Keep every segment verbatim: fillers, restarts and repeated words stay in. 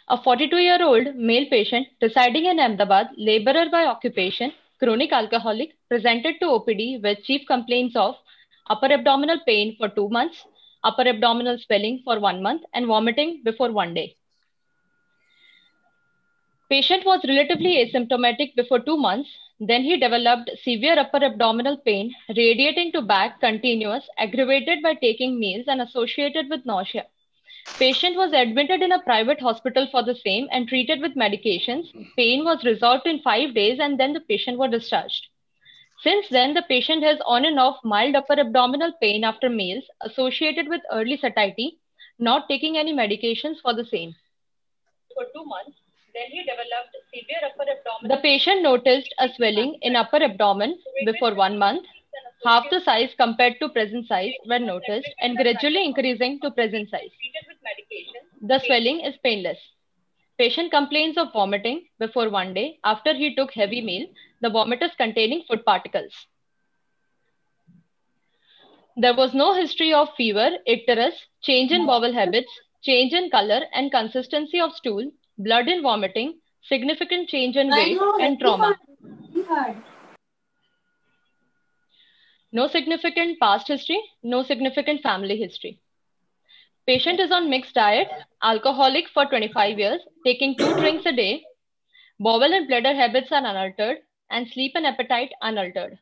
A forty-two-year-old male patient residing in Ahmedabad, laborer by occupation, chronic alcoholic, presented to O P D with chief complaints of upper abdominal pain for two months, upper abdominal swelling for one month, and vomiting before one day. Patient was relatively asymptomatic before two months. Then he developed severe upper abdominal pain, radiating to back continuous, aggravated by taking meals and associated with nausea. Patient was admitted in a private hospital for the same and treated with medications. Pain was resolved in five days and then the patient was discharged. Since then, the patient has on and off mild upper abdominal pain after meals associated with early satiety, not taking any medications for the same. For two months, then he developed severe upper abdominal. The patient noticed a swelling in upper abdomen before one month. Half the size compared to present size were noticed and gradually increasing to present size. The swelling is painless. Patient complains of vomiting before one day after he took heavy meal. The vomit is containing food particles. There was no history of fever, icterus, change in bowel habits, change in color and consistency of stool, blood in vomiting, significant change in weight, and trauma. No significant past history, no significant family history. Patient is on mixed diet, alcoholic for twenty-five years, taking two drinks a day. Bowel and bladder habits are unaltered, and sleep and appetite unaltered.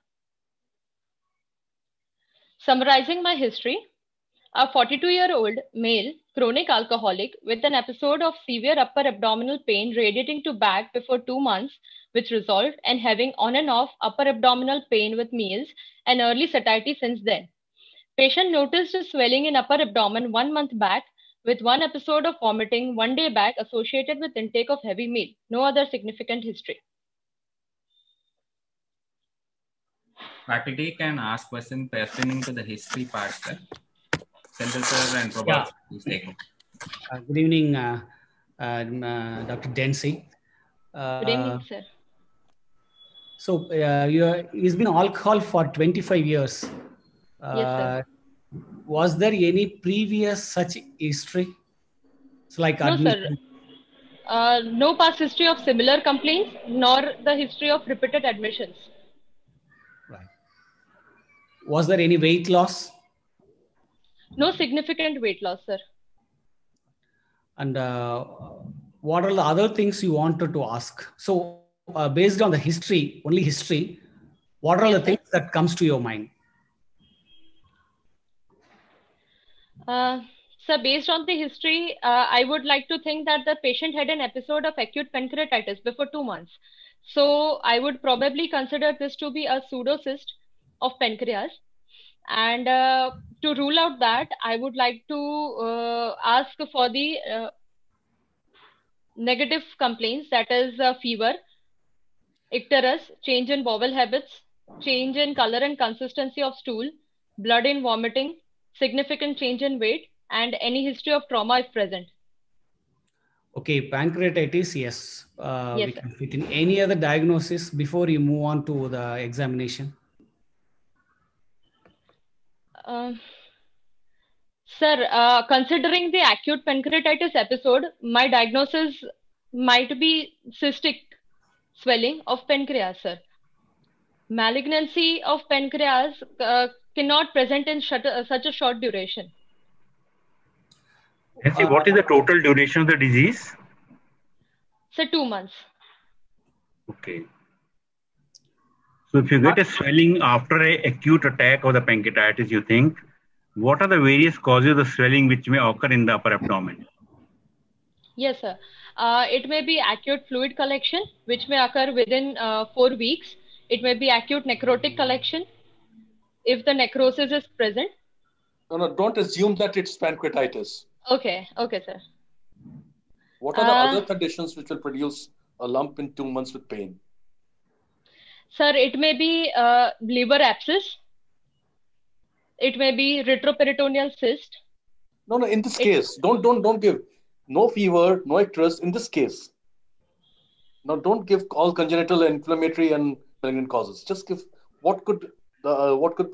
Summarizing my history, a forty-two-year-old male chronic alcoholic with an episode of severe upper abdominal pain radiating to back before two months, which resolved, and having on and off upper abdominal pain with meals and early satiety since then. Patient noticed a swelling in upper abdomen one month back with one episode of vomiting one day back associated with intake of heavy meal. No other significant history. Faculty can ask questions pertaining to the history part, sir. Central sir and Prabhat, please take it. Uh, good evening, uh, uh, uh, Doctor Densi. Uh, Good evening, sir. So uh, you are, he's been alcohol for twenty-five years. Uh, Yes, sir. Was there any previous such history? It's like No, sir. admission. Uh, no past history of similar complaints, nor the history of repeated admissions. Right. Was there any weight loss? No significant weight loss, sir. And uh, what are the other things you wanted to ask? So uh, based on the history, only history, what are Yes, the things that comes to your mind? Uh, so based on the history, uh, I would like to think that the patient had an episode of acute pancreatitis before two months. So I would probably consider this to be a pseudocyst of pancreas. And uh, to rule out that, I would like to uh, ask for the uh, negative complaints, that is uh, fever, icterus, change in bowel habits, change in color and consistency of stool, blood in vomiting, significant change in weight, and any history of trauma if present. Okay, pancreatitis, yes. Uh, Yes, we sir. can fit in. Any other diagnosis before you move on to the examination? Uh, sir, uh, considering the acute pancreatitis episode, my diagnosis might be cystic swelling of pancreas, sir. Malignancy of pancreas uh, cannot present in shut, uh, such a short duration. Nancy, what is the total duration of the disease? So two months. Okay. So if you get a swelling after an acute attack of the pancreatitis, you think, what are the various causes of the swelling which may occur in the upper abdomen? Yes, sir. Uh, it may be acute fluid collection, which may occur within uh, four weeks. It may be acute necrotic collection if the necrosis is present. No, no, don't assume that it's pancreatitis. Okay, okay, sir. What are the Uh, other conditions which will produce a lump in two months with pain? Sir, it may be uh, liver abscess. It may be retroperitoneal cyst. No, no, in this It- case, don't, don't, don't give no fever, no icterus in this case. Now, don't give all congenital, inflammatory, and malignant causes. Just give what could the uh, what could be the other things in this case. Mm.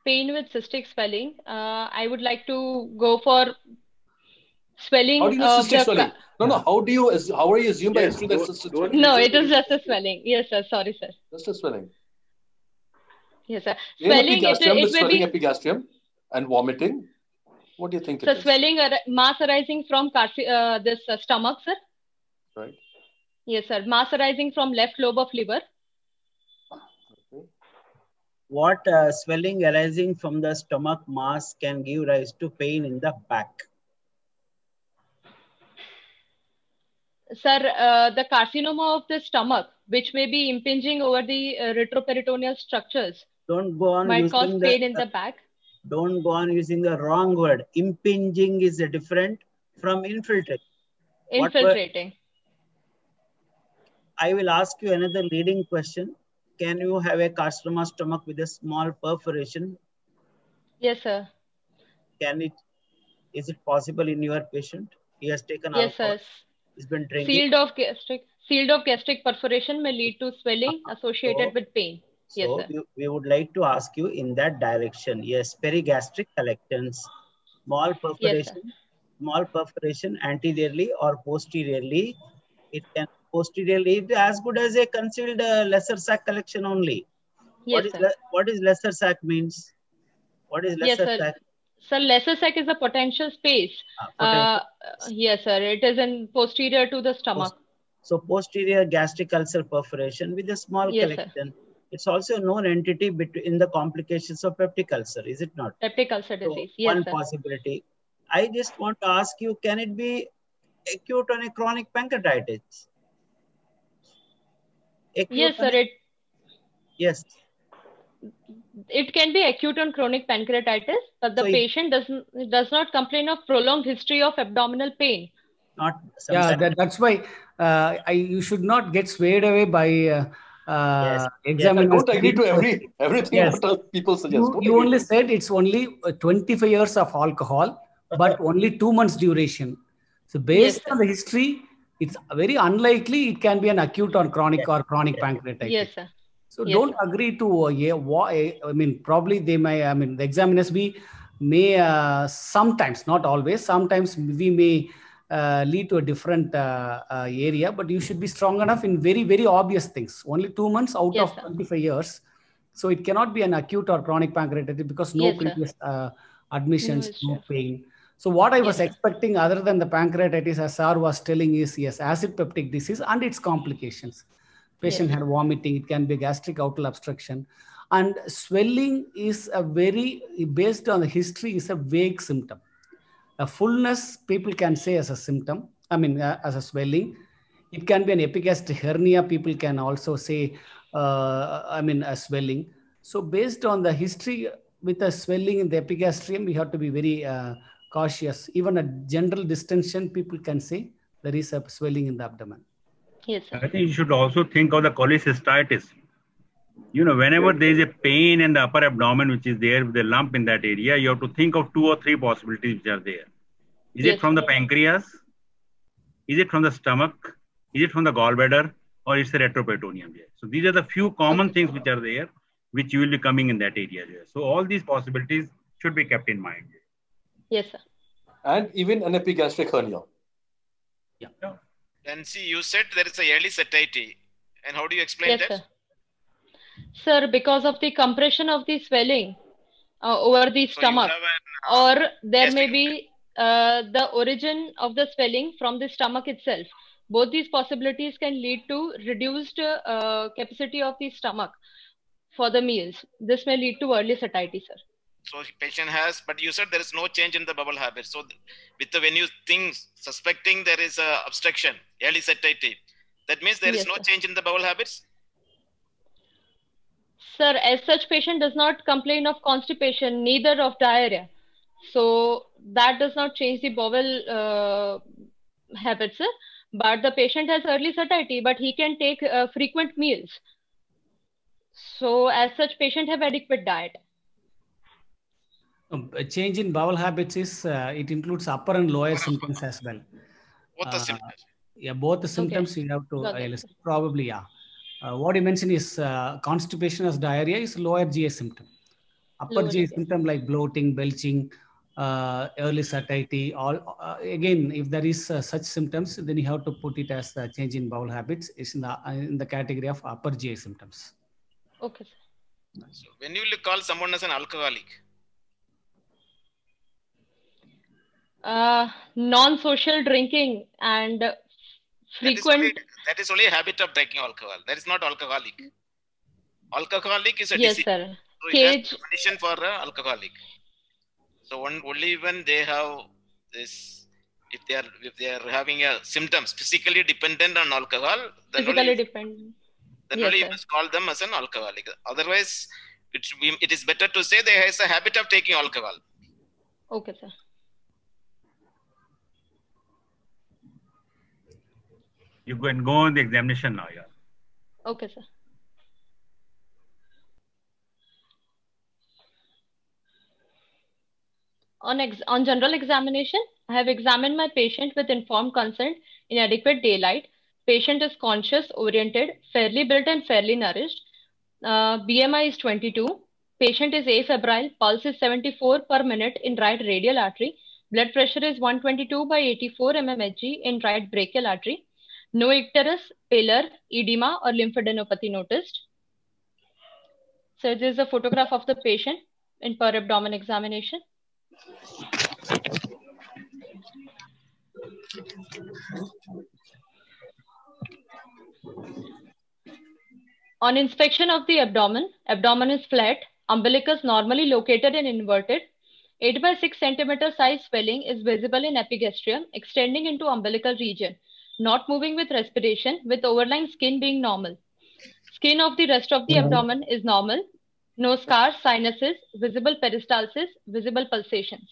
pain with cystic swelling, uh, I would like to go for swelling. How do you know of cystic the swelling? No, no. How do you? assu- How are you assume by Yes, history that don't- cystic don't- swelling? No, it is just a swelling. Yes, sir. Sorry, sir. Just a swelling. Yes, sir. In Swelling, it, epigastrium, it the may swelling be epigastrium and vomiting. What do you think it so is? swelling ar- mass arising from carci- uh, this uh, stomach, sir. Right. Yes, sir. Mass arising from left lobe of liver. Okay. What uh, swelling arising from the stomach mass can give rise to pain in the back? Sir, uh, the carcinoma of the stomach, which may be impinging over the uh, retroperitoneal structures, Don't go on might cause using pain the, in the back. don't go on using the wrong word. Impinging is a different from infiltrate. What word- Infiltrating. I will ask you another leading question. Can you have a carcinoma stomach with a small perforation? Yes, sir. Can it, is it possible in your patient? He has taken Yes, alcohol. sir. He's been drinking. Sealed off gastric, sealed off gastric perforation may lead to swelling associated So- with pain. Yes, So sir. we, we would like to ask you in that direction. Yes, perigastric collectants, small perforation, small perforation anteriorly or posteriorly. It can posteriorly it is as good as a concealed uh, lesser sac collection only. Yes, what is sir. le- what is lesser sac means? What is Yes, lesser sir. sac? Sir, lesser sac is a potential space. Ah, potential Uh, yes, sir. It is in posterior to the stomach. So posterior gastric ulcer perforation with a small Yes, sir. collection. It's also a known entity between the complications of peptic ulcer, is it not? Peptic ulcer So disease. Yes, one sir. possibility. I just want to ask you, can it be acute on a chronic pancreatitis? Acute Yes, on sir. a- It yes. it can be acute on chronic pancreatitis, but the So if- patient doesn't does not complain of prolonged history of abdominal pain. Not Yeah, sometimes. that, that's why uh, I, you should not get swayed away by uh, uh, Yes. examiners. Don't agree to every everything Yes. what other people suggest. You, Don't you agree only to. said it's only uh, twenty-five years of alcohol, but only two months duration. So based Yes, on sir. the history, it's very unlikely it can be an acute or chronic or chronic pancreatitis. Yes, sir. So Yes, don't sir. agree to, uh, yeah, wha- I mean, probably they may, I mean, the examiners be, may uh, sometimes, not always, sometimes we may uh, lead to a different uh, uh, area, but you should be strong enough in very, very obvious things. Only two months out Yes, of sir. twenty-five years. So it cannot be an acute or chronic pancreatitis because no Yes, sir. previous uh, admissions, history no of- pain. So what I was Yes, sir. expecting other than the pancreatitis, as Sir was telling, is yes, acid peptic disease and its complications. Patient Yes. had vomiting, it can be gastric outlet obstruction. And swelling is a very, based on the history, is a vague symptom. A fullness, people can say as a symptom, I mean, uh, as a swelling. It can be an epigastric hernia, people can also say, uh, I mean, a swelling. So based on the history with a swelling in the epigastrium, we have to be very uh, cautious. Even a general distension, people can say there is a swelling in the abdomen. Yes, sir. I think you should also think of the cholecystitis. You know, whenever there is a pain in the upper abdomen, which is there with a lump in that area, you have to think of two or three possibilities which are there. Is Yes, it from the sir. pancreas? Is it from the stomach? Is it from the gallbladder? Or is the retroperitoneum there? So these are the few common Okay. things which are there, which you will be coming in that area there. So all these possibilities should be kept in mind. Yes, sir. And even an epigastric hernia. And see, you said there is a early satiety. And how do you explain Yes, that? sir. Sir, because of the compression of the swelling uh, over the So you stomach, have an, or there may gastric- be uh, the origin of the swelling from the stomach itself. Both these possibilities can lead to reduced uh, capacity of the stomach for the meals. This may lead to early satiety, sir. so patient has, but you said there is no change in the bowel habit. So th- with the, when you think, suspecting there is a obstruction, early satiety, that means there is Yes, no sir. change in the bowel habits? Sir, as such patient does not complain of constipation, neither of diarrhea. So that does not change the bowel uh, habits, sir. But the patient has early satiety, but he can take uh, frequent meals. So as such patient have adequate diet. Um, a change in bowel habits is, uh, it includes upper and lower symptoms as well. What the Uh, symptoms? Yeah, both the symptoms you have to Got that, uh, sir. probably, yeah. Uh, what you mentioned is uh, constipation as diarrhea is lower G I symptom. Upper Lower G I G I. symptom like bloating, belching, uh, early satiety, all uh, again, if there is uh, such symptoms, then you have to put it as a change in bowel habits. It's in the, uh, in the category of upper G I symptoms. Okay, sir. So when you will call someone as an alcoholic? Uh, non-social drinking and frequent. That is, only, that is only a habit of drinking alcohol. That is not alcoholic. Alcoholic is a Yes, disease. sir. So Cage. it has definition for uh, alcoholic. So one, only when they have this, if they are if they are having a symptoms physically dependent on alcohol, then Physically only, dependent. then Yes, only sir. you must call them as an alcoholic. Otherwise, it should be, it is better to say they has a habit of taking alcohol. Okay, sir. You can go on the examination now, yeah. Okay, sir. On, ex on general examination, I have examined my patient with informed consent in adequate daylight. Patient is conscious, oriented, fairly built and fairly nourished. Uh, B M I is twenty-two. Patient is afebrile. Pulse is seventy-four per minute in right radial artery. Blood pressure is one twenty-two by eighty-four millimeters mercury in right brachial artery. No icterus, pallor, edema or lymphadenopathy noticed. So this is a photograph of the patient in per abdomen examination. On inspection of the abdomen, abdomen is flat, umbilicus normally located and inverted. eight by six centimeter size swelling is visible in epigastrium, extending into umbilical region, not moving with respiration, with overlying skin being normal. Skin of the rest of the abdomen is normal. No scars, sinuses, visible peristalsis, visible pulsations.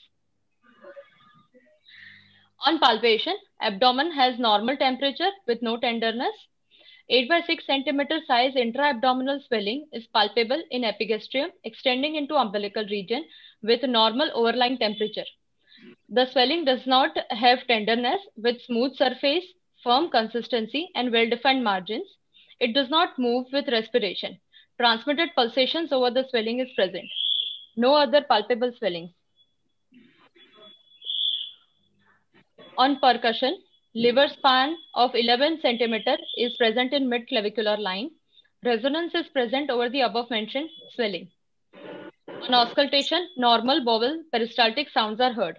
On palpation, abdomen has normal temperature with no tenderness. eight by six centimeter size intra-abdominal swelling is palpable in epigastrium, extending into umbilical region with normal overlying temperature. The swelling does not have tenderness with smooth surface, firm consistency, and well-defined margins. It does not move with respiration. Transmitted pulsations over the swelling is present. No other palpable swellings. On percussion, liver span of eleven centimeter is present in mid-clavicular line. Resonance is present over the above mentioned swelling. On auscultation, normal bowel peristaltic sounds are heard.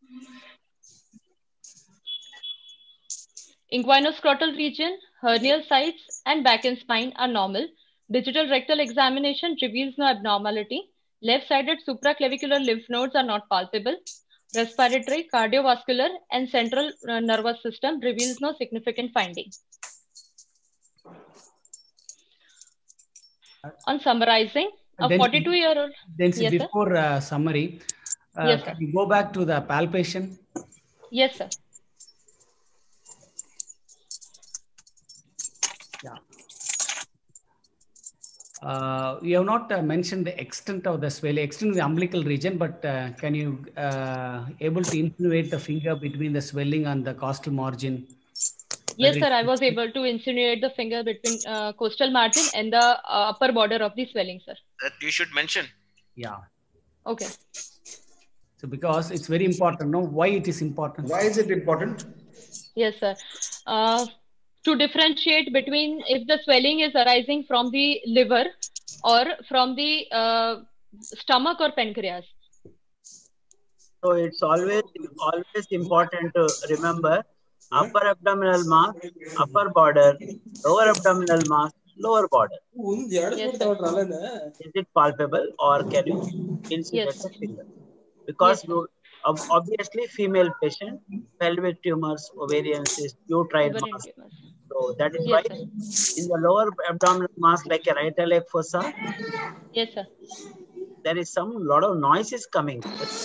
Inguinoscrotal region, hernial sites, and back and spine are normal. Digital rectal examination reveals no abnormality. Left-sided supraclavicular lymph nodes are not palpable. Respiratory, cardiovascular, and central uh, nervous system reveals no significant finding. On summarizing, a forty-two-year-old. Then yes, before uh, summary, uh, yes, can you go back to the palpation? Yes, sir. Yeah. Uh, you have not uh, mentioned the extent of the swelling, extent of the umbilical region, but uh, can you uh, able to insinuate the finger between the swelling and the costal margin? Yes, sir. I was able to insinuate the finger between uh, costal margin and the uh, upper border of the swelling, sir. That you should mention. Yeah. Okay. So because it's very important, no? Why it is important? Why is it important? Yes, sir. Uh, to differentiate between if the swelling is arising from the liver or from the uh, stomach or pancreas. So it's always always important to remember upper abdominal mass, upper border, lower abdominal mass, lower border. Yes, is it palpable or can you insinuate yes, the finger? Because yes, obviously female patient, pelvic tumors, ovarian cyst, uterine mass. So that is yes, why sir. in the lower abdominal mass like a right iliac fossa, yes, sir. there is some lot of noise is coming.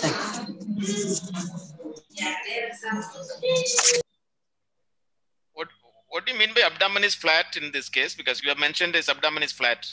What what do you mean by abdomen is flat in this case? Because you have mentioned this abdomen is flat.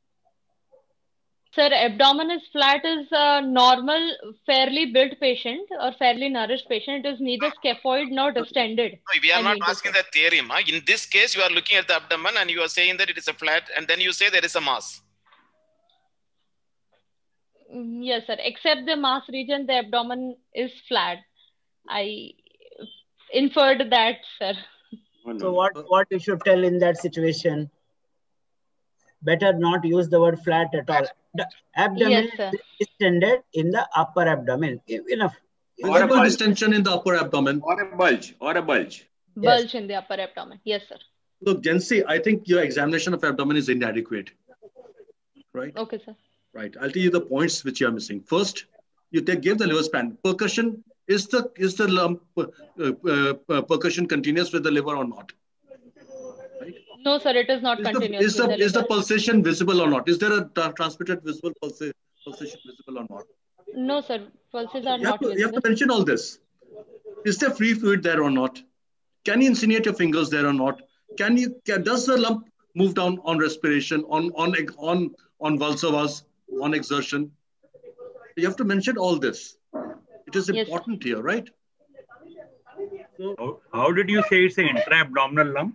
Sir, abdomen is flat is a normal, fairly built patient or fairly nourished patient. It is neither scaphoid nor distended. No, we are I not asking that theorem. Huh? In this case, you are looking at the abdomen and you are saying that it is a flat, and then you say there is a mass. Yes, sir. Except the mass region, the abdomen is flat. I inferred that, sir. Oh, no, So no. what, what you should tell in that situation? Better not use the word flat at all. The abdomen Yes, sir. is distended in the upper abdomen. Enough. Or a Visible bulge. distension in the upper abdomen. Or a bulge. Or a bulge. Bulge in the upper abdomen. Yes, sir. Look, Jansi, I think your examination of abdomen is inadequate. Right? Okay, sir. Right. I'll tell you the points which you are missing. First, you take, give the liver span. Percussion, is the is the lump uh, uh, percussion continuous with the liver or not? Right? No, sir, it is not Is the, continuous. is, the, with the is the liver. pulsation visible or not? Is there a tra transmitted visible pulsa pulsation visible or not? No, sir. Pulses are You have, not to, you have visible. to mention all this. Is there free fluid there or not? Can you insinuate your fingers there or not? Can you? Can, does the lump move down on respiration, on on on on Valsava's, on exertion? You have to mention all this. It is Yes, important here, right? So, how, how did you say it's an intra-abdominal lump?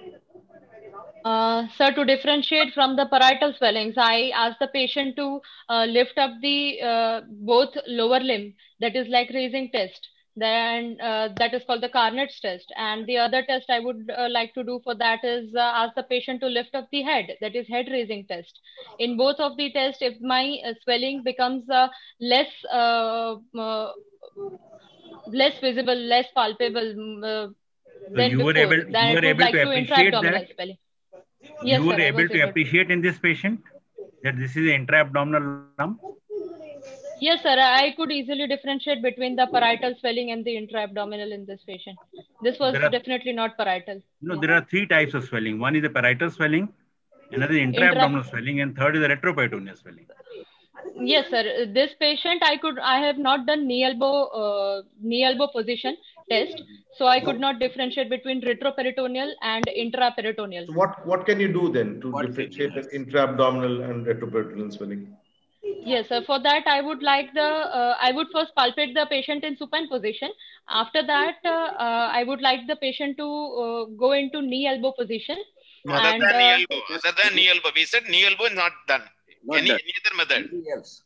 Uh, sir, to differentiate from the parietal swellings, I asked the patient to uh, lift up the uh, both lower limb, that is like raising test. Then uh, that is called the Carnet's test. And the other test I would uh, like to do for that is uh, ask the patient to lift up the head, that is head raising test. In both of the tests, if my uh, swelling becomes uh, less uh, uh, less visible, less palpable uh, So than you were before, able, then you it were would able like to to appreciate intra-abdominal that. swelling. Yes, You were sir, I able was to able to. appreciate in this patient that this is an intra-abdominal lump. Yes, sir. I could easily differentiate between the parietal swelling and the intra-abdominal in this patient. This was There are, definitely not parietal. you know, Yeah. there are three types of swelling. One is the parietal swelling, another is Intra. intra-abdominal swelling, and third is the retroperitoneal swelling. Yes, sir. This patient, I could, I have not done knee elbow, uh, knee elbow position test, so I could not differentiate between retroperitoneal and intraperitoneal. So what, what can you do then to What differentiate the intra-abdominal and retroperitoneal swelling? Yes, sir. For that, I would like the, uh, I would first palpate the patient in supine position. After that, uh, uh, I would like the patient to uh, go into knee elbow position. Other And than knee uh, elbow, other than knee elbow, we said knee elbow is not done. Not Any, done. any other method? Anything else?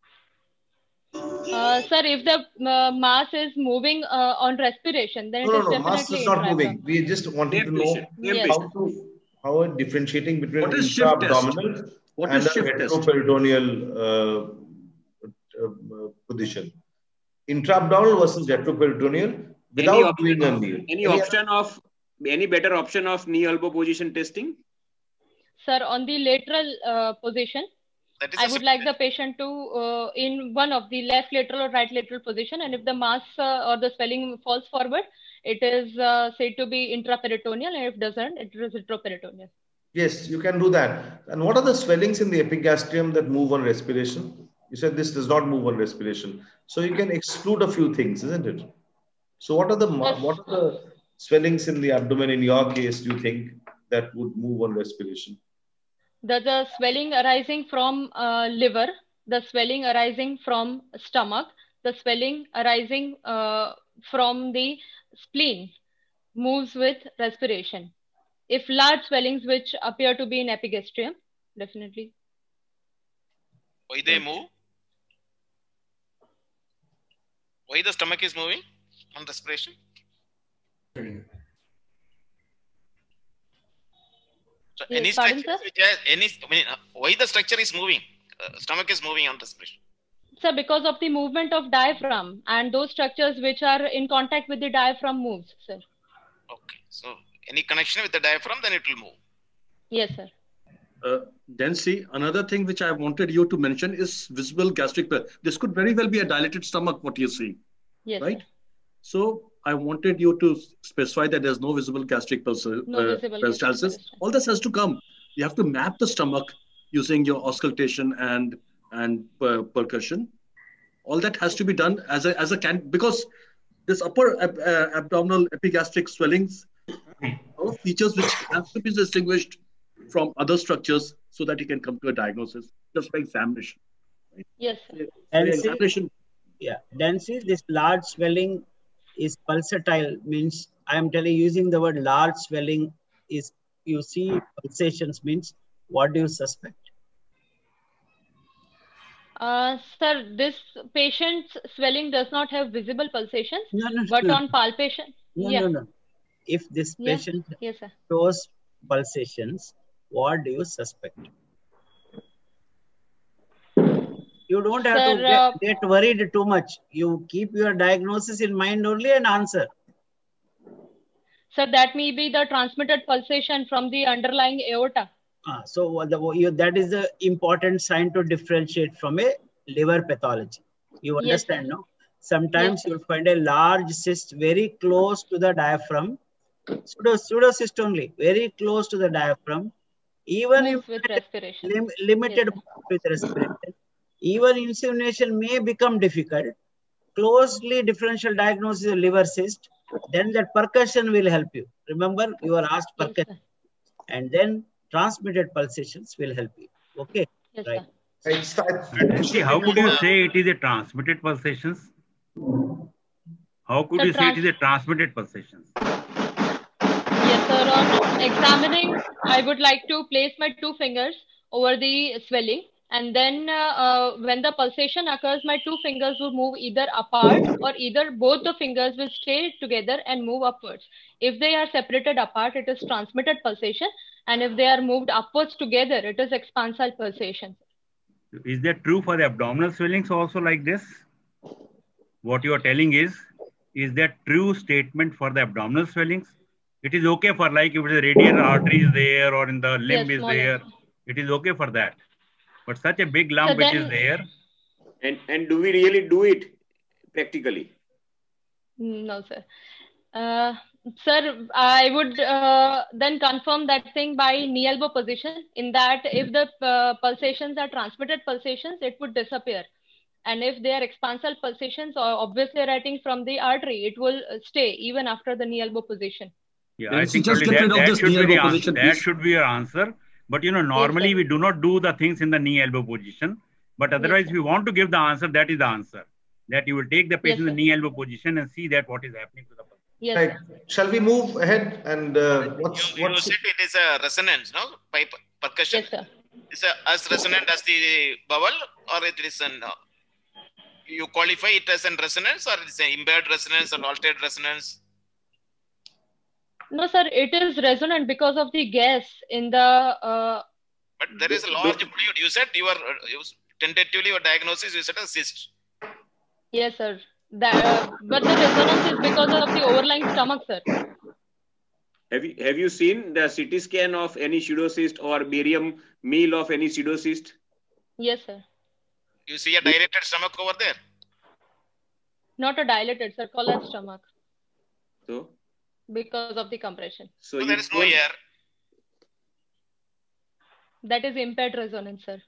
uh, sir, if the uh, mass is moving uh, on respiration, then No, it no, is no, mass definitely is not intra-abdominal. moving. We just wanted to know Same Yes. how patient. to, how differentiating between What is shift test? intra-abdominal What and is the shift test? retroperitoneal uh, uh, position. Intra-abdominal versus retroperitoneal without Any option doing a of, knee. any option of, any better option of knee elbow position testing? Sir, on the lateral uh, position, That is I a would like simple- the patient to uh, in one of the left lateral or right lateral position, and if the mass uh, or the swelling falls forward, it is uh, said to be intraperitoneal, and if doesn't, it is retroperitoneal. Yes, you can do that. And what are the swellings in the epigastrium that move on respiration? You said this does not move on respiration. So you can exclude a few things, isn't it? So what are the Yes. what are the swellings in the abdomen in your case, do you think, that would move on respiration? The, the swelling arising from uh, liver, the swelling arising from stomach, the swelling arising uh, from the spleen moves with respiration. If large swellings which appear to be in epigastrium, definitely. Why they move? Why the stomach is moving on respiration? So Yes, any pardon, structure sir? which has any, I mean, uh, why the structure is moving? Uh, stomach is moving on respiration. So because of the movement of diaphragm and those structures which are in contact with the diaphragm moves, sir. Okay. So any connection with the diaphragm, then it will move. Yes, sir. Uh, then see, another thing which I wanted you to mention is visible gastric. This could very well be a dilated stomach, what you see, Yes, right? sir. So I wanted you to specify that there's no visible gastric pulse, uh, No visible gastric peristalsis. peristalsis. All this has to come. You have to map the stomach using your auscultation and and uh, percussion. All that has to be done as a as a can because this upper ab uh, abdominal epigastric swellings are features which have to be distinguished from other structures so that you can come to a diagnosis just by examination. Right? Yes, sir. So And your see, examination. yeah, then see this large swelling is pulsatile, means I am telling using the word large swelling is you see pulsations means what do you suspect? Uh, sir, this patient's swelling does not have visible pulsations, No, no, but no, on palpation, no, yeah, no, no. If this yeah, patient yes, sir. shows pulsations, what do you suspect? You don't have Sir, to get, uh, get worried too much. You keep your diagnosis in mind only and answer. sir, that may be the transmitted pulsation from the underlying aorta. Ah, so the, you, that is the important sign to differentiate from a liver pathology. You Yes, understand, sir. no? Sometimes Yes, you'll find a large cyst very close to the diaphragm, pseudo, pseudocyst only, very close to the diaphragm. Even if moves with respiration. lim, limited Yes, with respiration, even insemination may become difficult. Closely differential diagnosis of liver cyst, then that percussion will help you. Remember, you were asked yes, percussion, sir. and then transmitted pulsations will help you. Okay, Yes, right. sir. It's, And it see, should how be could you more. say it is a transmitted pulsations? How could Sir, you say it trans- is a transmitted pulsations? Yes, sir. On examining, I would like to place my two fingers over the swelling, and then uh, uh, when the pulsation occurs, my two fingers will move either apart or either both the fingers will stay together and move upwards. If they are separated apart, it is transmitted pulsation, and if they are moved upwards together, it is expansile pulsation. Is that true for the abdominal swellings also like this? What you are telling is, is that true statement for the abdominal swellings? It is okay for like if the radial artery is there or in the limb Yes, is smaller. there, it is okay for that. But such a big So lump which is then, there, And and do we really do it practically? no, sir. Uh, sir, I would uh, then confirm that thing by knee elbow position. In that, if the uh, pulsations are transmitted pulsations, it would disappear. And if they are expansile pulsations, or obviously writing from the artery, it will uh, stay even after the knee elbow position. yeah, Then I you think just probably get rid that, of that this should knee be the elbow answer. position, That please. should be your answer. But you know, Yes, normally sir. we do not do the things in the knee elbow position. But Yes, otherwise, sir. if you want to give the answer, that is the answer. That you will take the Yes, patient in sir. the knee elbow position and see that what is happening to the person. Yes, Right. sir. Shall we move ahead? And uh, You, what's you what's said it is a resonance, no? By per- percussion. Yes, sir. Is a as resonant as the bowel, or it is an uh, you qualify it as a resonance, or it is an impaired resonance or altered resonance? No, sir, it is resonant because of the gas in the. Uh, But there is a large fluid. You said you are uh, you, tentatively your diagnosis you said a cyst. yes, sir. That, uh, but the resonance is because of the overlying stomach, sir. Have you have you seen the C T scan of any pseudocyst or barium meal of any pseudocyst? Yes, sir. You see a dilated stomach over there. Not a dilated, sir. Collapsed stomach So because of the compression. so So you there is no don't- air. That is impaired resonance, sir.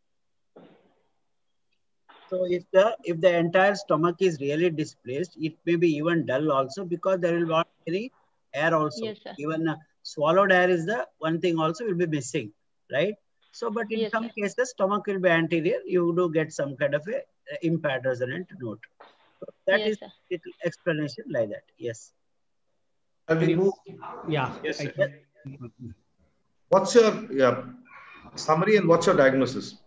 So if the if the entire stomach is really displaced, it may be even dull also because there will not be any air also. Yes, sir. Even uh, swallowed air is the one thing also will be missing, right? So, but in Yes, some sir. cases, stomach will be anterior. You do get some kind of a uh, impaired resonant note. So that Yes, is sir. little explanation like that. Yes. shall we move? Yeah. Yes, I sir. can- What's your yeah, summary and what's your diagnosis?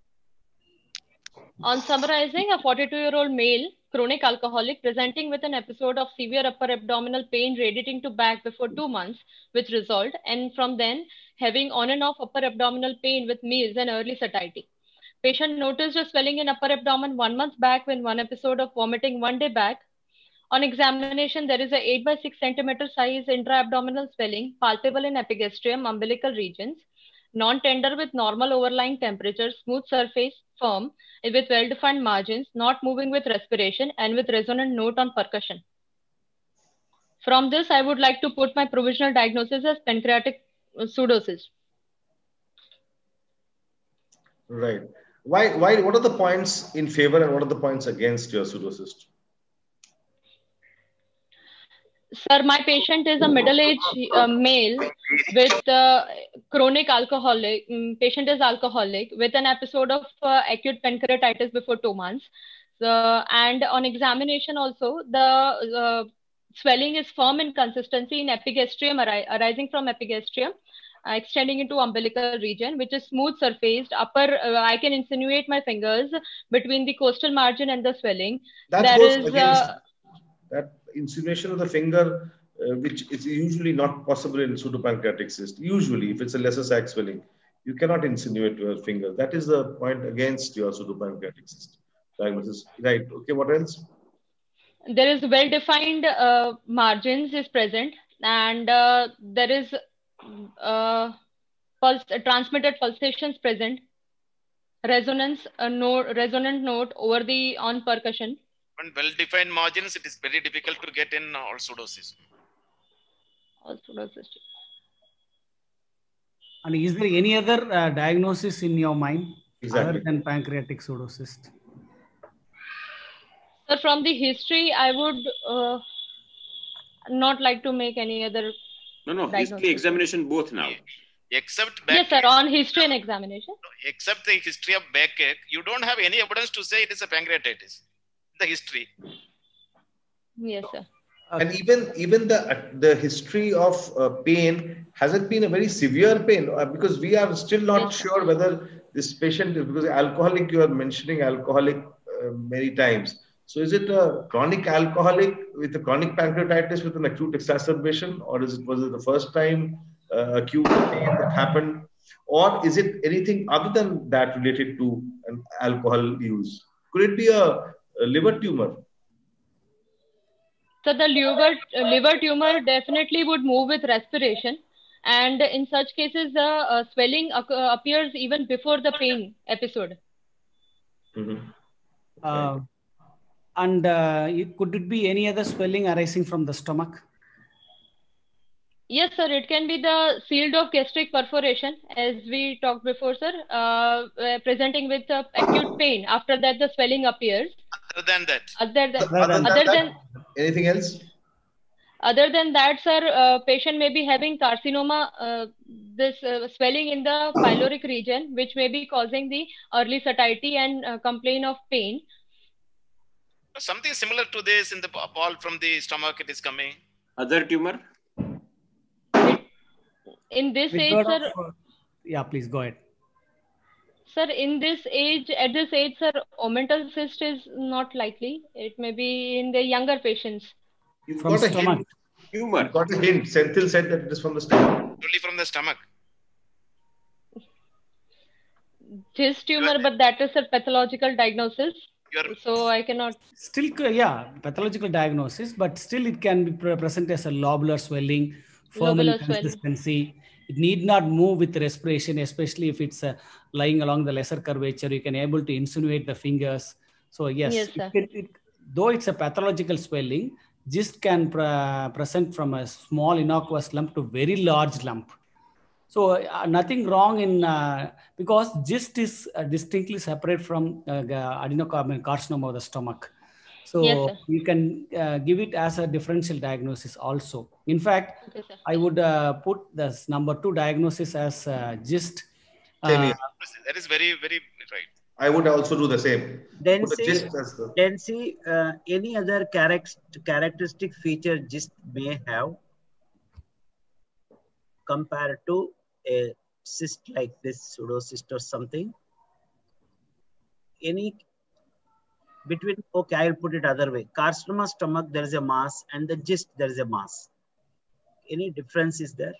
On summarizing, a forty-two-year-old male, chronic alcoholic, presenting with an episode of severe upper abdominal pain radiating to back before two months, which resolved, and from then having on and off upper abdominal pain with meals and early satiety. Patient noticed a swelling in upper abdomen one month back when one episode of vomiting one day back. On examination, there is a eight by six centimeter size intra-abdominal swelling, palpable in epigastrium, umbilical regions, non-tender with normal overlying temperature, smooth surface, firm, with well-defined margins, not moving with respiration, and with resonant note on percussion. From this, I would like to put my provisional diagnosis as pancreatic pseudocyst. Right. Why why what are the points in favor and what are the points against your pseudocyst? Sir, my patient is a middle-aged uh, male with uh, chronic alcoholic. Um, patient is alcoholic with an episode of uh, acute pancreatitis before two months. So, and on examination also, the uh, swelling is firm in consistency in epigastrium, ari arising from epigastrium, extending into umbilical region, which is smooth surfaced. Upper, uh, I can insinuate my fingers between the costal margin and the swelling. That there goes is against uh, that insinuation of the finger, uh, which is usually not possible in pseudopancreatic cyst. Usually, if it's a lesser sac swelling, you cannot insinuate your finger. That is the point against your pseudopancreatic cyst diagnosis. Right. Okay. What else? There is well-defined uh, margins is present, and uh, there is uh, pulse, uh, transmitted pulsations present. Resonance, a note, resonant note over the on percussion. When well-defined margins, it is very difficult to get in all pseudocysts. All pseudocysts. And is there any other uh, diagnosis in your mind exactly. other than pancreatic pseudocyst? So from the history, I would uh, not like to make any other. No, no, diagnosis. History examination both now. Except back yes, sir, on history and examination. Except the history of backache, you don't have any evidence to say it is a pancreatitis. The history. Yes, sir. And even even the the history of uh, pain hasn't been a very severe pain uh, because we are still not yes, sure whether this patient is because alcoholic. You are mentioning alcoholic uh, many times. So is it a chronic alcoholic with a chronic pancreatitis with an acute exacerbation, or is it was it the first time uh, acute pain that happened, or is it anything other than that related to an alcohol use? Could it be a, a liver tumor? So the liver uh, liver tumor definitely would move with respiration, and in such cases, the uh, swelling uh, appears even before the pain episode. Mm-hmm. Uh, and uh, it, could it be any other swelling arising from the stomach? Yes, sir. It can be the sealed off gastric perforation, as we talked before, sir, uh, uh, presenting with uh, acute pain. After that, the swelling appears. Other than that. Other than, Other than, other that, than anything else? Other than that, sir, uh, patient may be having carcinoma, uh, this uh, swelling in the pyloric region, which may be causing the early satiety and uh, complaint of pain. Something similar to this in the ball from the stomach, it is coming. Other tumor? In this With age, sir. Of, uh, yeah, please go ahead. Sir, in this age, at this age, sir, omental cyst is not likely. It may be in the younger patients. You've From got a stomach. hint. Tumor. You've got a hint. Senthil said that it is from the stomach. Only from the stomach. Gist tumor, but that is a pathological diagnosis. You're... So I cannot. Still, yeah, pathological diagnosis, but still it can be pre present as a lobular swelling, firm in consistency. It need not move with respiration, especially if it's uh, lying along the lesser curvature. You can able to insinuate the fingers. So yes, yes it, it, it, though it's a pathological swelling, gist can pre present from a small innocuous lump to very large lump. So uh, nothing wrong in, uh, because gist is uh, distinctly separate from uh, adenocarcinoma of the stomach. So yes, you can uh, give it as a differential diagnosis also. In fact, okay, I would uh, put this number two diagnosis as uh, gist. Uh, that is very, very right. I would also do the same. Then see, the... then see uh, any other character, characteristic feature gist may have compared to a cyst like this, pseudocyst or something. Any between, okay, I'll put it other way. Carcinoma stomach, there is a mass, and the gist, there is a mass. Any difference is there?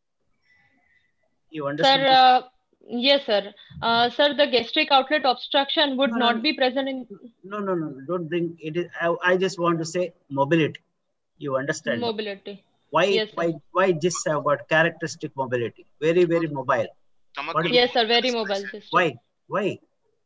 You understand? Sir, uh, yes, sir. Uh, sir, the gastric outlet obstruction would no, not no, be present in. No, no, no, don't bring it. Is, I, I just want to say mobility. You understand? Mobility. Why, yes, why, sir. why gists have got characteristic mobility? Very, very mobile. Yes, sir, very mobile. Gist. Why? Why?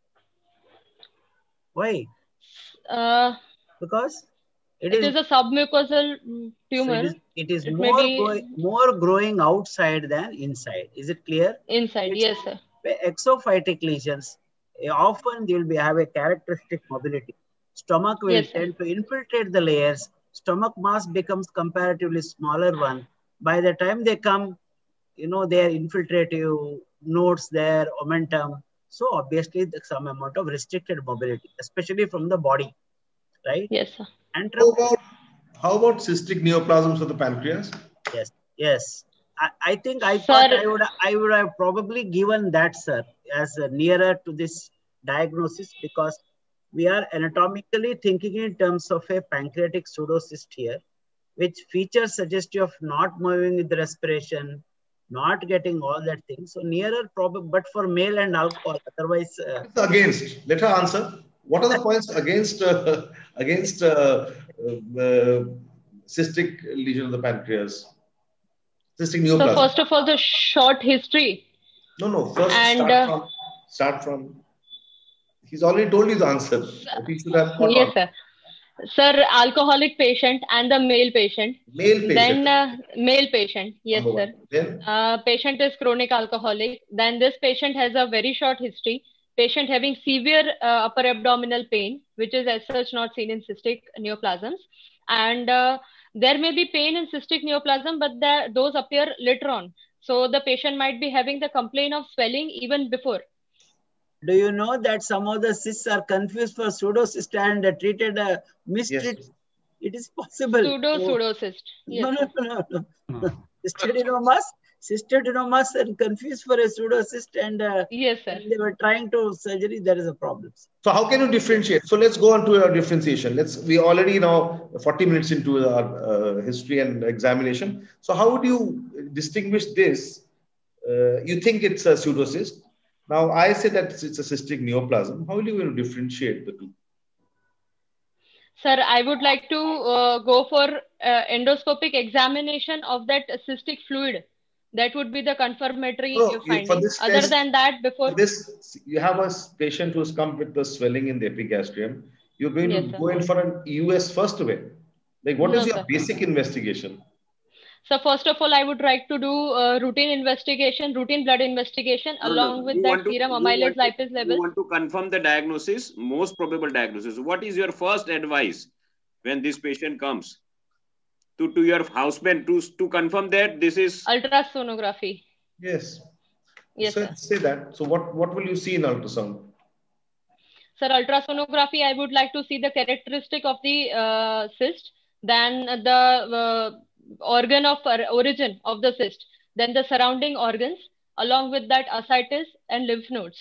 Why? Uh, because it, it is, is a submucosal tumor. So it is, it is it more, be... growing, more growing outside than inside. Is it clear? Inside, it's, yes, sir. Exophytic lesions, often they will be, have a characteristic mobility. Stomach will yes, tend sir. to infiltrate the layers. Stomach mass becomes comparatively smaller one. By the time they come, you know, they are infiltrative nodes there, omentum. So obviously some amount of restricted mobility, especially from the body, right? Yes, sir. And how about, how about cystic neoplasms of the pancreas? Yes, yes. I, I think I Sir- thought I would I would have probably given that, sir, as a nearer to this diagnosis, because we are anatomically thinking in terms of a pancreatic pseudocyst here, which features suggestive of not moving with the respiration, not getting all that thing. So nearer probably, but for male and alcohol, otherwise. Uh, It's against. Let her answer. What are the points against uh, against uh, uh, uh, cystic lesion of the pancreas? Cystic So neoplasm. first of all, the short history. No, no. First, And, start uh, from. Start from. He's already told you the answer. He should have caught Yes, on. sir. Sir, alcoholic patient and the male patient. Male patient. Then uh, male patient. Yes, Number sir. one. Then Uh, patient is chronic alcoholic. Then this patient has a very short history. Patient having severe uh, upper abdominal pain, which is as such not seen in cystic neoplasms. And uh, there may be pain in cystic neoplasm, but the, those appear later on. So the patient might be having the complaint of swelling even before. Do you know that some of the cysts are confused for pseudocyst and uh, treated uh, mistreated? yes. It is possible. Pseudo So- pseudocyst. Yes, No, no, sir. no, no, no. No. Cystadenomas, cystadenomas and confused for a pseudocyst, and uh, Yes, sir. when they were trying to surgery, there is a problem. So how can you differentiate? So let's go on to our differentiation. Let's. We already now forty minutes into our uh, history and examination. So how would you distinguish this? Uh, you think it's a pseudocyst. Now I say that it's a cystic neoplasm. How will you going to differentiate the two? Sir, I would like to uh, go for uh, endoscopic examination of that cystic fluid. That would be the confirmatory No, uh, you- for finding. this Other test- than that, before This you have a patient who's come with the swelling in the epigastrium. You're going Yes, to sir. go in for an U S first away. Like what No, is your sir. basic investigation? So first of all, I would like to do uh, routine investigation, routine blood investigation, No, no, along no. with You that want to- serum you amylase want to- lipase You level. want to confirm the diagnosis, most probable diagnosis. What is your first advice when this patient comes to, to your houseman to, to confirm that this is Ultrasonography. Yes. Yes, so sir. say that. So what, what will you see in ultrasound? Sir, ultrasonography, I would like to see the characteristic of the uh, cyst, then the uh, organ of or- origin of the cyst, then the surrounding organs, along with that ascites and lymph nodes.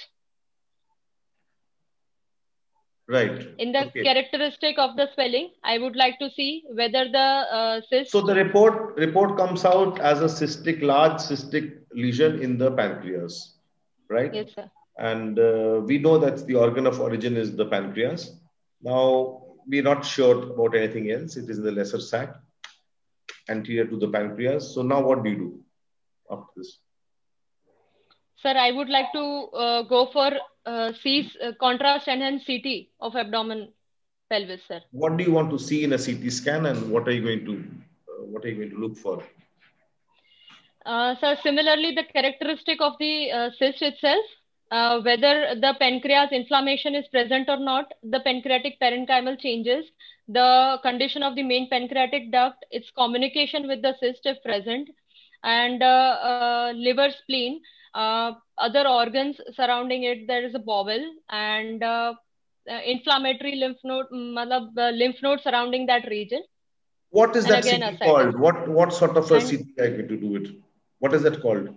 Right. In the Okay. characteristic of the swelling, I would like to see whether the uh, cyst. So the report report comes out as a cystic, large cystic lesion in the pancreas, right? Yes, sir. And uh, we know that the organ of origin is the pancreas. Now we're not sure about anything else. It is in the lesser sac, anterior to the pancreas. So now what do you do after this? Sir, I would like to uh, go for uh, C uh, contrast enhanced C T of abdomen pelvis, sir. What do you want to see in a C T scan, and what are you going to uh, what are you going to look for? Uh, sir, similarly, the characteristic of the uh, cyst itself, uh, whether the pancreas inflammation is present or not, the pancreatic parenchymal changes, the condition of the main pancreatic duct, its communication with the cyst if present, and uh, uh, liver, spleen, uh, other organs surrounding it, there is a bowel, and uh, uh, inflammatory lymph node, malab, uh, lymph node surrounding that region. What is And that again, C T ascites. called? What what sort of a And- C T are you going to do it? What is that called?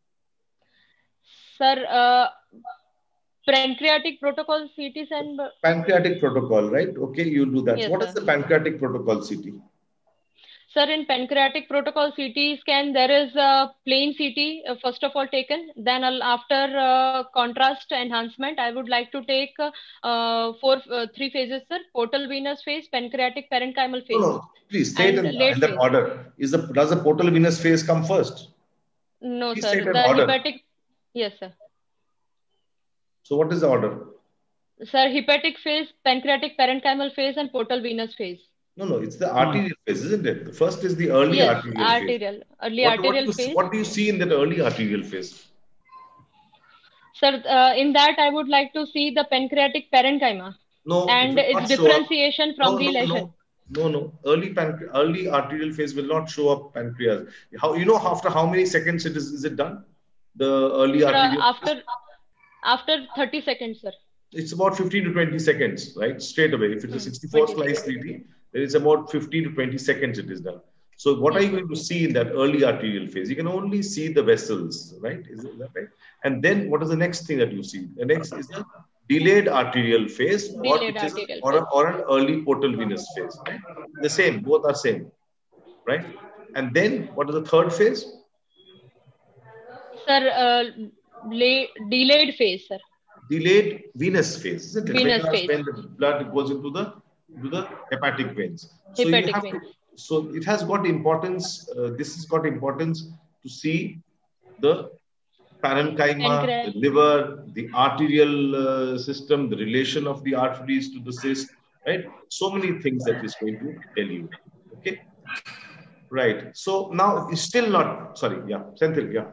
Sir, uh, pancreatic protocol C T scan. Pancreatic protocol, right? Okay, you do that. Yes, What is sir. the pancreatic protocol C T? Sir, in pancreatic protocol C T scan, there is a plain C T, uh, first of all taken. Then I'll- after uh, contrast enhancement, I would like to take uh, uh, four, uh, three phases, sir. Portal venous phase, pancreatic parenchymal phase. No, no. Please say it And in, late in that phase. order. Is the does the portal venous phase come first? No, Please sir. say it in The order. hepatic, yes, sir. So what is the order? Sir, hepatic phase, pancreatic parenchymal phase, and portal venous phase. No, no. It's the arterial phase, isn't it? The first is the early Yes, arterial phase. arterial, early What, what, arterial do you, phase. what do you see in that early arterial phase? Sir, uh, in that I would like to see the pancreatic parenchyma No, it and will its not show up. differentiation from No, the no, lesion. no, no, no. Early pancre- early arterial phase will not show up pancreas. How you know after how many seconds it is is it done? The early Sir, uh, arterial phase? after after thirty seconds, sir. It's about fifteen to twenty seconds, right? Straight away. If it's a Hmm, sixty-four twenty slice seconds. C T, then it's about fifteen to twenty seconds it is done. So what are you going to see in that early arterial phase? You can only see the vessels, right? Is that right? And then what is the next thing that you see? The next is the delayed arterial phase, or, Delayed which is a, arterial or, a, phase. or an early portal venous phase, right? The same, both are same, right? And then what is the third phase? Sir, uh, late, delayed phase, sir. Delayed venous phase, isn't it? Venous Because phase. when the blood goes into the, into the hepatic veins. So Hepatic you have veins. to, so it has got importance, uh, this has got importance to see the parenchyma, Pancreas. the liver, the arterial uh, system, the relation of the arteries to the cyst, right? So many things that is going to tell you, okay? Right. So now it's still not, sorry, yeah, Senthil, yeah.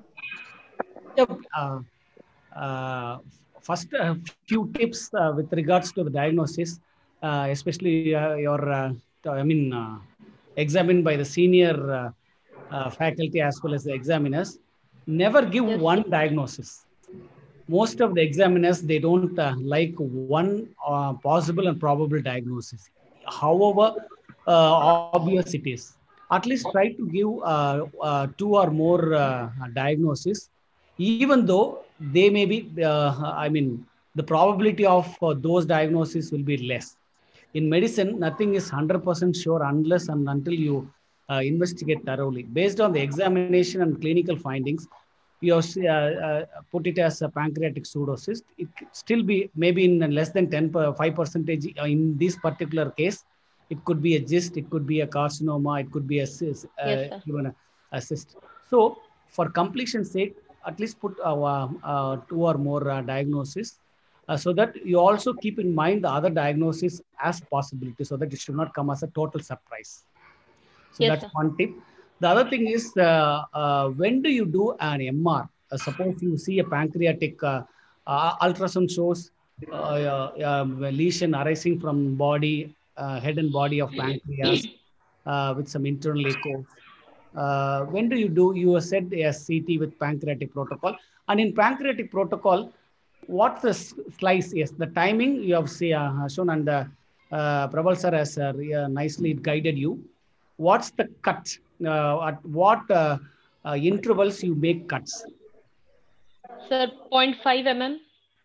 Uh, uh, first, a few tips uh, with regards to the diagnosis, uh, especially uh, your, uh, I mean, uh, examined by the senior uh, uh, faculty as well as the examiners. Never give Yes. one diagnosis. Most of the examiners, they don't uh, like one uh, possible and probable diagnosis. However uh, obvious it is. At least try to give uh, uh, two or more uh, diagnoses, even though they may be, uh, I mean, the probability of uh, those diagnoses will be less. In medicine, nothing is one hundred percent sure unless and until you uh, investigate thoroughly. Based on the examination and clinical findings, you have uh, uh, put it as a pancreatic pseudocyst. It could still be maybe in less than ten, five percentage in this particular case. It could be a cyst, it could be a carcinoma, it could be a cyst, uh, Yes, even a, a cyst. So for completion's sake, at least put uh, uh, two or more uh, diagnoses uh, so that you also keep in mind the other diagnosis as possibility, so that it should not come as a total surprise. So Yes, that's sir. one tip. The other thing is, uh, uh, when do you do an M R? Uh, suppose you see a pancreatic uh, uh, ultrasound shows uh, uh, uh, lesion arising from body, uh, head and body of pancreas uh, with some internal echoes. Uh, when do you do? You said a C T with pancreatic protocol, and in pancreatic protocol, what's the slice is? The timing you have see, uh, shown, and uh, uh, Prabal sir has uh, nicely guided you. What's the cut? Uh, at what uh, uh, intervals you make cuts? Sir, zero point five millimeters.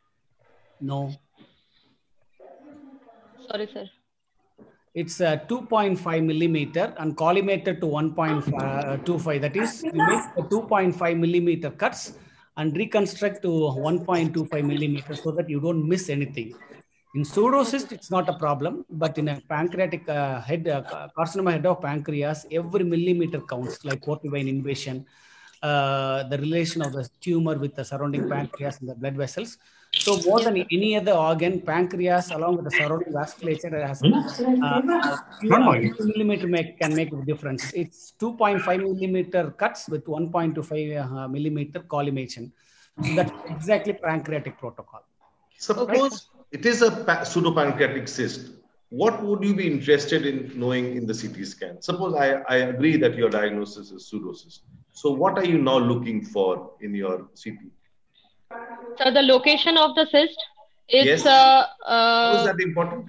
No. Sorry, sir. It's uh, two point five millimeter and collimated to one point two five. That is, you make the two point five millimeter cuts and reconstruct to one point two five millimeter so that you don't miss anything. In pseudocyst, it's not a problem, but in a pancreatic uh, head, uh, carcinoma head of pancreas, every millimeter counts, like portal vein invasion, uh, the relation of the tumor with the surrounding pancreas and the blood vessels. So more than any other organ, pancreas along with the surrounding vasculature has uh, a few, a few millimeter make, can make a difference. It's two point five millimeter cuts with one point two five uh, millimeter collimation. So that's exactly pancreatic protocol. Suppose it is a pseudopancreatic cyst. What would you be interested in knowing in the C T scan? Suppose I, I agree that your diagnosis is pseudocyst. So what are you now looking for in your C T? So the location of the cyst, it's Yes. uh, How is uh, that important?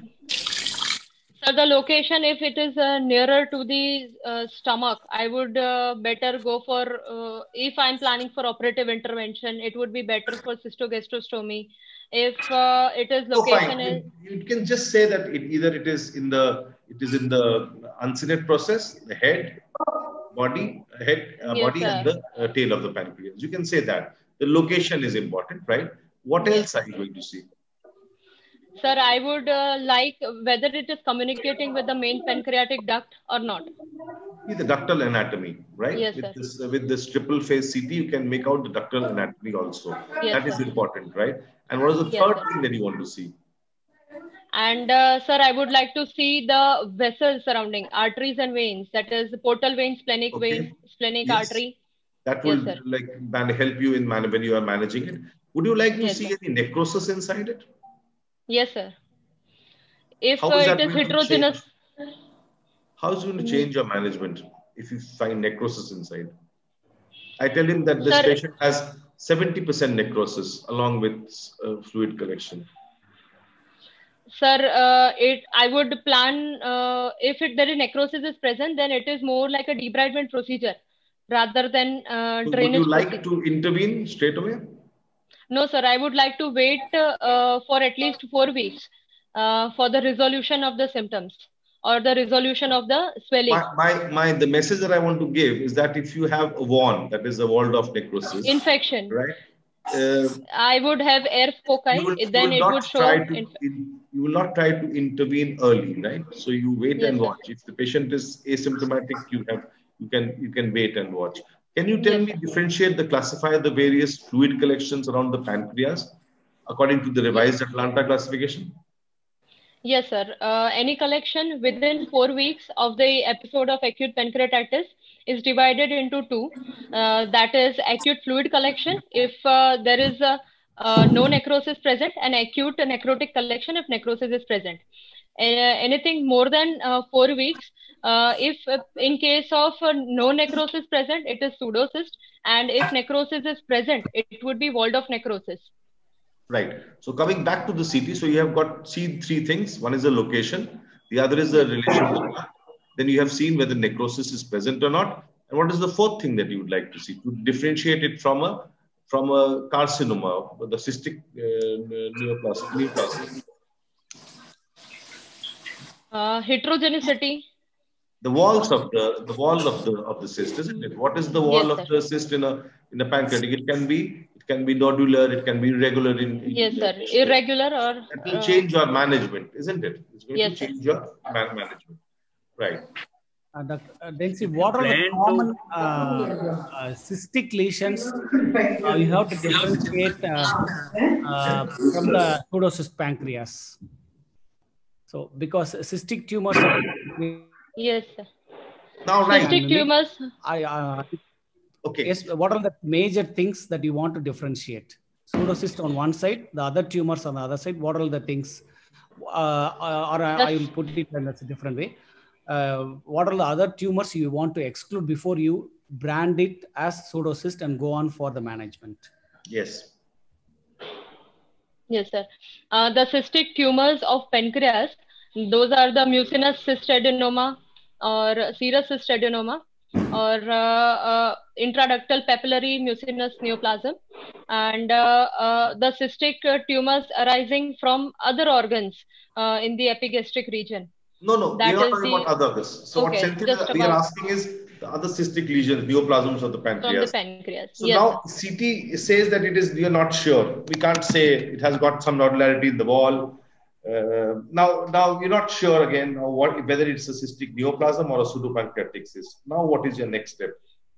so the location, if it is uh, nearer to the uh, stomach, I would uh, better go for, uh, if I'm planning for operative intervention, it would be better for cystogastrostomy. If uh, it is So location fine. is, You, you can just say that it, either it is in the it is in the uncinate process, the head, body, head, uh, Yes, body, and sir. the uh, tail of the pancreas. You can say that the location is important, right? What else are you going to see? Sir, I would uh, like whether it is communicating with the main pancreatic duct or not. See the ductal anatomy, right? Yes, with sir. this uh, with this triple phase C T, you can make out the ductal anatomy also. Yes, That is sir. important, right? And what is the Yes, third sir. thing that you want to see? And uh, sir, I would like to see the vessels surrounding arteries and veins. That is the portal vein, splenic Okay. vein, splenic Yes. artery. That Yes, will sir. like man- help you in man- when you are managing it. Would you like to Yes, see sir. any necrosis inside it? Yes, sir. If How uh, is it that is going to heterogeneous, change? How is it going to change your management if you find necrosis inside? I tell him that this Sir- patient has seventy percent necrosis along with uh, fluid collection. Sir, uh, it I would plan uh, if it, there is necrosis is present, then it is more like a debridement procedure rather than uh, So drainage would you like procedure. to intervene straight away? No, sir. I would like to wait uh, for at least four weeks uh, for the resolution of the symptoms or the resolution of the swelling. My, my, my, the message that I want to give is that if you have a W O N, that is a Waldorf necrosis, Infection. right? Uh, I would have air foci, you will, you then will it not would show. try to inf- in, you will not try to intervene early, right? So you wait Yes, and sir. watch. If the patient is asymptomatic, you have you can you can wait and watch. Can you tell Yes, me sir. differentiate the classify the various fluid collections around the pancreas according to the revised Atlanta classification? Yes, sir. Uh, any collection within four weeks of the episode of acute pancreatitis is divided into two. Uh, that is acute fluid collection if uh, there is a, uh, no necrosis present, and acute necrotic collection if necrosis is present. Uh, anything more than uh, four weeks, uh, if uh, in case of uh, no necrosis present, it is pseudocyst, and if necrosis is present, it would be Waldorf necrosis. Right. So coming back to the C T, so you have got seen three things. One is the location, the other is the relationship. Then you have seen whether necrosis is present or not. And what is the fourth thing that you would like to see to differentiate it from a from a carcinoma, the cystic uh, neoplasm? neoplasm. Uh, heterogeneity. The walls of the the wall of the of the cyst, isn't it? What is the wall Yes, of sir. the cyst in a in a pancreatic? It can be it can be nodular, it can be irregular in. in Yes, sir. Irregular or. That will Uh, change your management, isn't it? It's going Yes, to sir. change your man management. Right. Uh, Doctor Uh, Dempsey, what are the Plan common to- uh, uh, cystic lesions uh, you have to differentiate uh, uh, from the pseudocyst pancreas? So, because cystic tumors are Yes, sir. Now, right. Cystic tumors. I, uh, Okay. yes, what are the major things that you want to differentiate? Pseudocyst on one side, the other tumors on the other side. What are the things? Uh, or I, I will put it in a different way. Uh, what are the other tumors you want to exclude before you brand it as pseudocyst and go on for the management? Yes. Yes, sir. Uh, the cystic tumors of pancreas, those are the mucinous cyst adenoma or serous cyst adenoma or uh, uh, intraductal papillary mucinous neoplasm, and uh, uh, the cystic uh, tumors arising from other organs uh, in the epigastric region. No, no, That we're not is talking the- about others. So Okay, what just we are about- asking is the other cystic lesions, neoplasms of the From pancreas. the pancreas. So Yes, now sir. C T says that it is, we are not sure. We can't say it has got some nodularity in the wall. Uh, now, now you're not sure again what, whether it's a cystic neoplasm or a pseudopancreatic cyst. Now, what is your next step?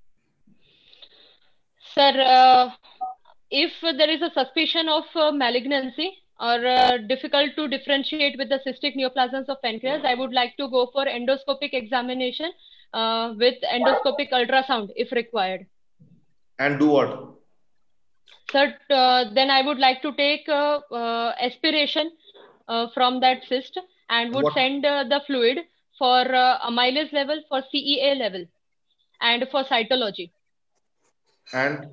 Sir, uh, if there is a suspicion of uh, malignancy or uh, difficult to differentiate with the cystic neoplasms of pancreas, I would like to go for endoscopic examination uh, with endoscopic ultrasound if required. And do what? Sir, uh, then I would like to take uh, uh, aspiration uh, from that cyst and would What- send uh, the fluid for uh, amylase level, for C E A level, and for cytology, And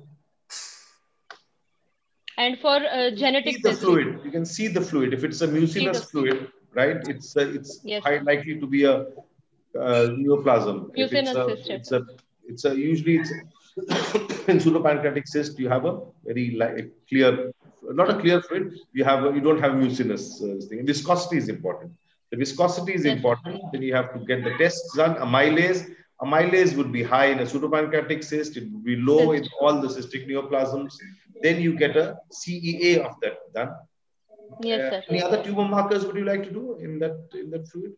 and for uh, genetic see the testing. fluid. You can see the fluid. If it's a mucinous the- fluid, right? It's a, it's Yes. high likely to be a uh, neoplasm. If it's Mucinous a, cyst. it's a, it's a usually it's in pseudopancreatic cyst you have a very like clear, not a clear fluid. You have a, you don't have mucinous uh, thing. Viscosity is important. The viscosity is Yes. important. Then you have to get the tests done. Amylase. Amylase would be high in a pseudopancreatic cyst. It would be low in all the cystic neoplasms. Then you get a C E A of that done. Yes, Uh, sir. any other tumor markers would you like to do in that in that fluid?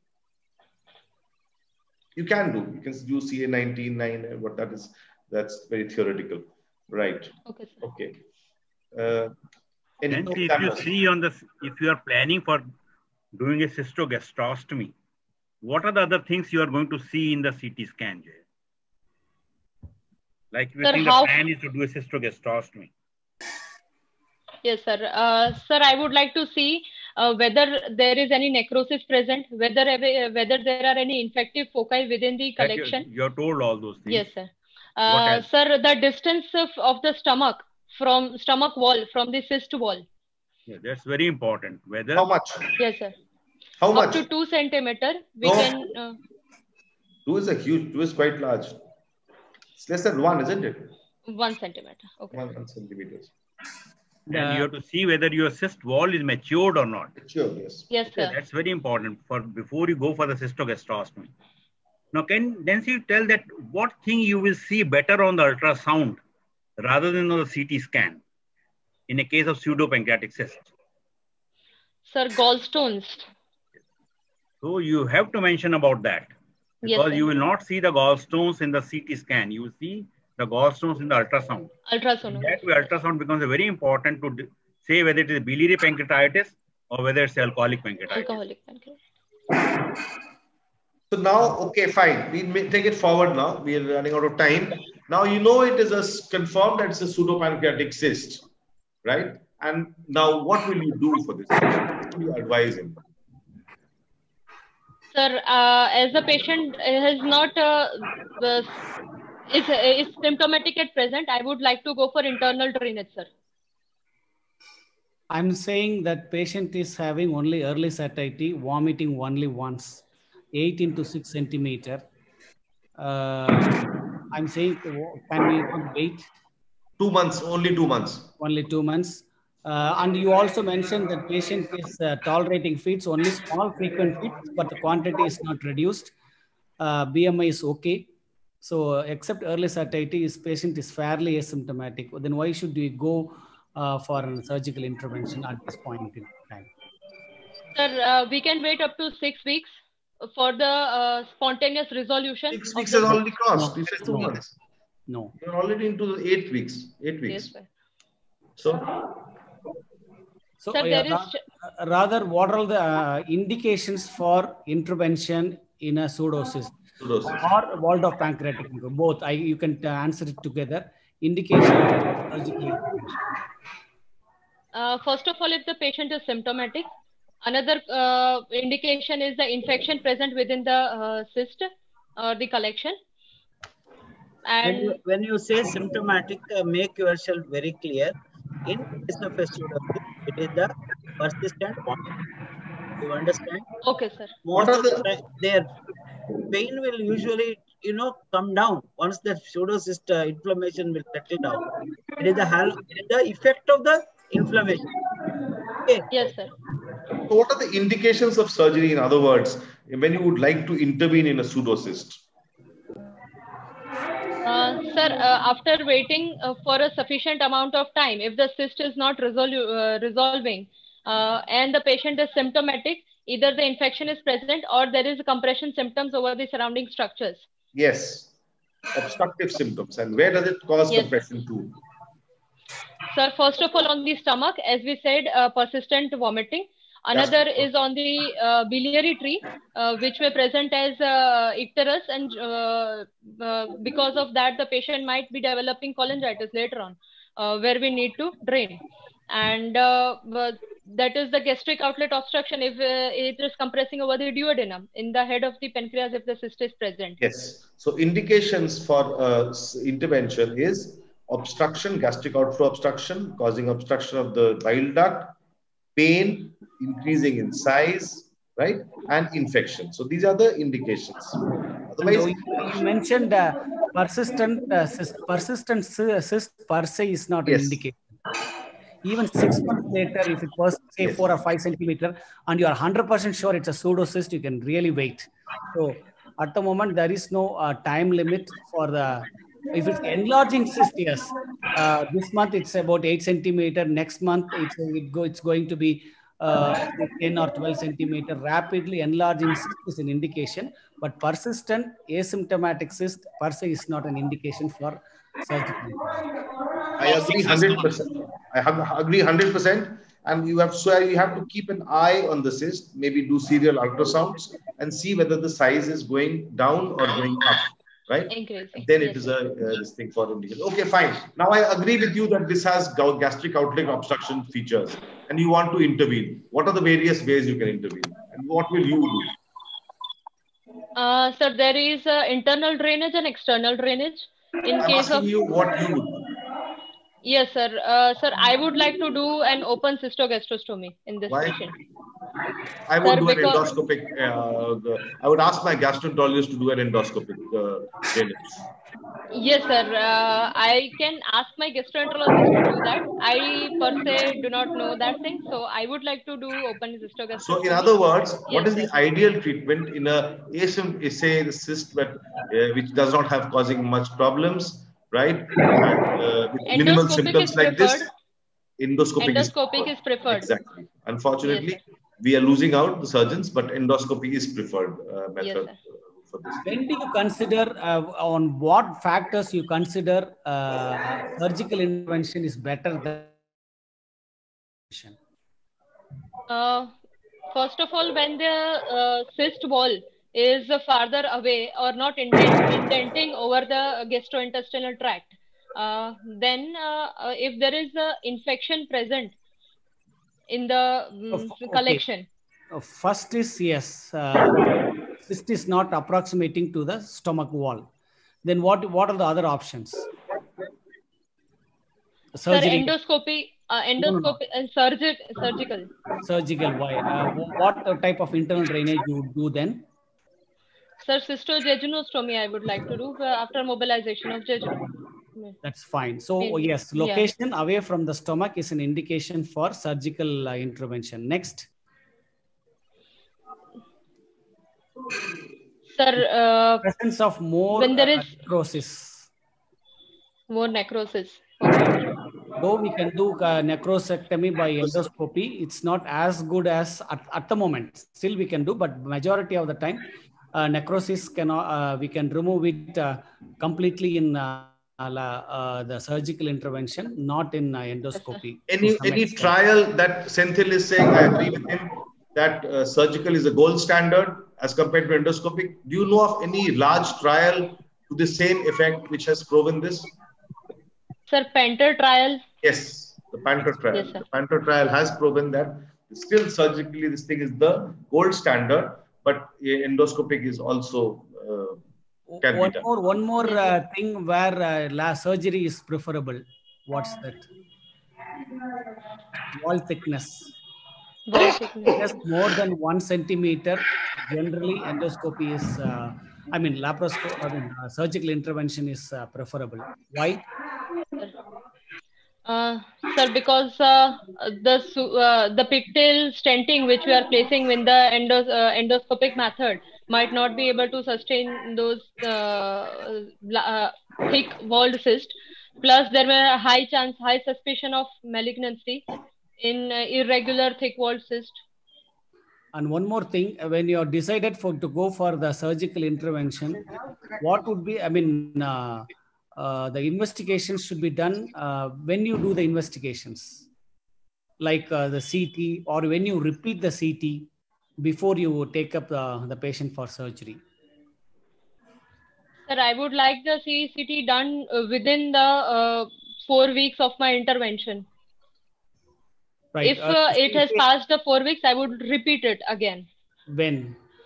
You can do. You can do C A nineteen nine. What that is? That's very theoretical, right? Okay, sir. Okay. Uh, any And if you see on the, if you are planning for doing a cystogastrostomy, what are the other things you are going to see in the C T scan, Jay? Like if you Sir, think how- the plan is to do a cystogastrostomy. Yes, sir. Uh, sir, I would like to see uh, whether there is any necrosis present, whether ever- whether there are any infective foci within the That you- collection. You're told all those things. Yes, sir. Uh, else? sir, the distance of, of the stomach from stomach wall from the cyst wall. Yeah, that's very important. Whether How much? Yes, sir. How Up much? to two centimeter, we No. can. Uh, Two is a huge, two is quite large. It's less than one, isn't it? one centimeter. Okay. One, one centimeters. And you have to see whether your cyst wall is matured or not. Matured, yes. Yes, Okay, sir. that's very important for before you go for the cystogastrostomy. Now, can Nancy tell that what thing you will see better on the ultrasound rather than on the C T scan in a case of pseudopancreatic cyst? Sir, gallstones. So you have to mention about that Yes, because sir. you will not see the gallstones in the C T scan. You will see the gallstones in the ultrasound. Ultrasound. That way, ultrasound becomes very important to d- say whether it is biliary pancreatitis or whether it's alcoholic pancreatitis. Alcoholic pancreatitis. So now, okay, fine. We may take it forward now. We are running out of time. Now you know it is a s- confirmed that it's a pseudopancreatic cyst, right? And now what will you do for this? What will you advise him? Sir, uh, as the patient has not uh, the- is is symptomatic at present, I would like to go for internal drainage, sir. I'm saying that patient is having only early satiety, vomiting only once, eight into six centimeter. Uh, I'm saying, can we wait? Two months, only two months. Only two months. Uh, and you also mentioned that patient is uh, tolerating feeds, only small frequent feeds, but the quantity is not reduced. Uh, B M I is okay. So uh, except early satiety, this patient is fairly asymptomatic. Then why should we go uh, for a surgical intervention at this point in time? Sir, uh, we can wait up to six weeks for the uh, spontaneous resolution. Six of weeks the has already crossed. No, You said two no. months. No. You're already into the eight weeks. Eight weeks. Yes, sir. So, So Sir, uh, there is ra- rather, what are the uh, indications for intervention in a pseudocyst pseudocyst. or Waldorf pancreatic tumor? Both. I you can uh, answer it together. Indication for surgical intervention. Uh, first of all, if the patient is symptomatic, another uh, indication is the infection present within the uh, cyst or the collection. When And you, when you say symptomatic, uh, make yourself very clear. In case of a pseudocyst, it is the persistent vomiting. You understand? okay, sir. Most What are of the the- time, their pain will usually, you know, come down once the pseudocyst uh, inflammation will settle down. It is the hal- it is the effect of the inflammation. Okay. Yes, sir. So what are the indications of surgery? In other words, when you would like to intervene in a pseudocyst? Uh, sir, uh, after waiting uh, for a sufficient amount of time, if the cyst is not resolu- uh, resolving uh, and the patient is symptomatic, either the infection is present or there is compression symptoms over the surrounding structures. Yes. Obstructive symptoms. And where does it cause Yes. compression to? Sir, first of all, on the stomach, as we said, uh, persistent vomiting. Another is on the uh, biliary tree, uh, which may present as uh, icterus, and uh, uh, because of that, the patient might be developing cholangitis later on, uh, where we need to drain. And uh, but that is the gastric outlet obstruction if uh, it is compressing over the duodenum in the head of the pancreas if the cyst is present. Yes. So indications for uh, s- intervention is obstruction, gastric outflow obstruction, causing obstruction of the bile duct, pain, increasing in size, right? And infection. So these are the indications. And Otherwise, you, you mentioned uh, persistent uh, cyst. Persistent cy- cyst per se is not an yes. indication. Even six months later, if it was say Yes. four or five centimeter, and you are one hundred percent sure it's a pseudocyst, you can really wait. So at the moment, there is no uh, time limit for the. If it's enlarging cyst, yes. Uh, this month it's about eight centimeter. Next month it's it go, it's going to be uh, ten or twelve centimeter. Rapidly enlarging cyst is an indication, but persistent asymptomatic cyst per se is not an indication for surgical intervention. I agree one hundred percent. I have, agree one hundred percent. And you have so you have to keep an eye on the cyst, maybe do serial ultrasounds and see whether the size is going down or going up, right? Increasing. And then it Yes, is sir. a uh, this thing for indication. Okay, fine. Now I agree with you that this has gou- gastric outlet obstruction features, and you want to intervene. What are the various ways you can intervene, and what will you do? Uh, sir, there is uh, internal drainage and external drainage. In I'm case asking of you what you would do. yes, sir. Uh, sir, I would like to do an open cystogastrostomy in this Why? patient. I would Sir, do an because- endoscopic. Uh, the, I would ask my gastroenterologist to do an endoscopic uh, drainage. Yes, sir. Uh, I can ask my gastroenterologist to do that. I per se do not know that thing, so I would like to do open cystogastrectomy. So, in other words, what Yes, is the sir. ideal treatment in a asym- say the cyst that uh, which does not have causing much problems, right? And uh, with minimal Endoscopic symptoms is like this, preferred. endoscopic, Endoscopic is preferred. Exactly. Unfortunately, Yes, we are losing out the surgeons, but endoscopy is preferred uh, method Yes, uh, for this. When do you consider, uh, on what factors you consider uh, surgical intervention is better than? Uh, first of all, when the uh, cyst wall is farther away or not indent- indenting over the gastrointestinal tract, uh, then uh, uh, if there is a infection present in the um, Okay. collection. Uh, First is yes, uh, cyst is not approximating to the stomach wall. Then what? What are the other options? Sir, Surgery. endoscopy, uh, No, no, no. endoscopy, and surgi- surgical. Surgical. Why? Uh, what type of internal drainage you would do then? Sir, cystojejunostomy I would like to do uh, after mobilization of jejunum. That's fine. So Mainly. yes, Yeah. location away from the stomach is an indication for surgical uh, intervention. Next. Sir, uh, Presence of more when there uh, is necrosis. more necrosis. Though we can do uh, necrosectomy by endoscopy, it's not as good as at, at the moment. Still we can do, but majority of the time, uh, necrosis cannot. Uh, we can remove it uh, completely in uh, uh, the surgical intervention, not in uh, endoscopy. Any any trial that Senthil is saying, I agree with him that uh, surgical is a gold standard as compared to endoscopic. Do you know of any large trial to the same effect which has proven this? Sir, Panther trial. Yes, the Panther trial. Yes, sir. The Panther trial has proven that still surgically this thing is the gold standard, but uh, endoscopic is also uh, can One be done. more, one more uh, thing where uh, la surgery is preferable. What's that? Wall thickness. Wall thickness. Just more than one centimeter. Generally, endoscopy is. Uh, I mean, laparoscopy. I mean, uh, surgical intervention is uh, preferable. Why? Uh, sir, because uh, the su- uh, the pigtail stenting which we are placing in the endos- uh, endoscopic method might not be able to sustain those uh, uh, thick walled cyst. Plus, there were a high chance, high suspicion of malignancy in uh, irregular thick walled cyst. And one more thing, when you are decided for to go for the surgical intervention, what would be? I mean. Uh, Uh, the investigations should be done uh, when you do the investigations, like uh, the C T, or when you repeat the C T before you take up the, the patient for surgery. Sir, I would like the C C T done uh, within the uh, four weeks of my intervention. Right. If uh, Uh, it has passed the four weeks, I would repeat it again. When?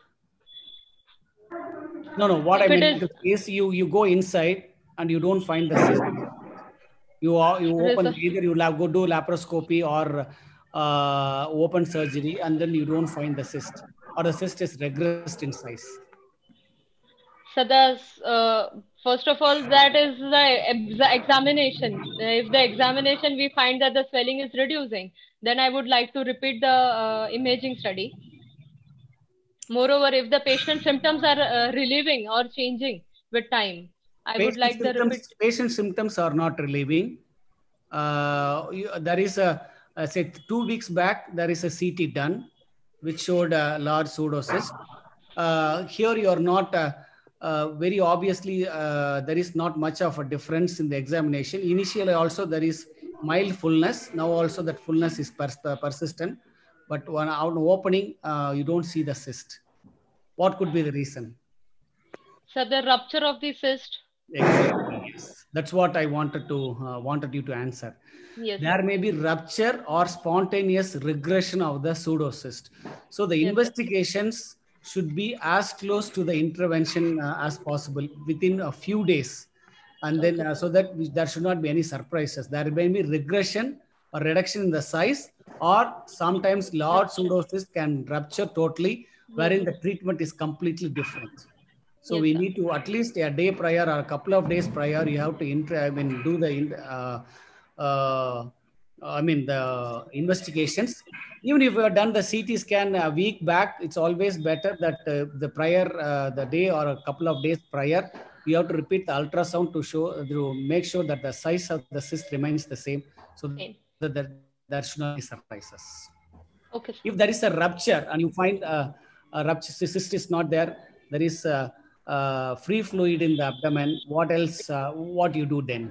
No, no. What If I it mean is- is, you you go inside and you don't find the cyst. You are you open either you lab, go do laparoscopy or uh, open surgery, and then you don't find the cyst, or the cyst is regressed in size. So the uh, first of all, that is the ex- examination. If the examination we find that the swelling is reducing, then I would like to repeat the uh, imaging study. Moreover, if the patient symptoms are uh, relieving or changing with time, I Patient would like the symptoms, repeat. patient symptoms are not relieving. Uh, you, there is a, uh, say two weeks back, there is a C T done, which showed a large pseudocyst. Uh, here you are not, uh, uh, very obviously, uh, there is not much of a difference in the examination. Initially also there is mild fullness. Now also that fullness is pers persistent, but when out opening, uh, you don't see the cyst. What could be the reason? So the rupture of the cyst. Exactly. Yes. That's what I wanted to uh, wanted you to answer. Yes. There may be rupture or spontaneous regression of the pseudocyst. So the Yes, investigations should be as close to the intervention uh, as possible within a few days, and then uh, so that we, there should not be any surprises. There may be regression or reduction in the size, or sometimes large pseudocyst can rupture totally, wherein the treatment is completely different. So Yes, we sir. need to at least a day prior or a couple of days prior, you have to inter, I mean, do the uh, uh, I mean the investigations. Even if you have done the C T scan a week back, it's always better that uh, the prior uh, the day or a couple of days prior, you have to repeat the ultrasound to show to make sure that the size of the cyst remains the same, so that there, there should not be surprises. Okay. If there is a rupture and you find uh, a rupture, cyst is not there, there is a, a free fluid in the abdomen, what else, uh, what you do then?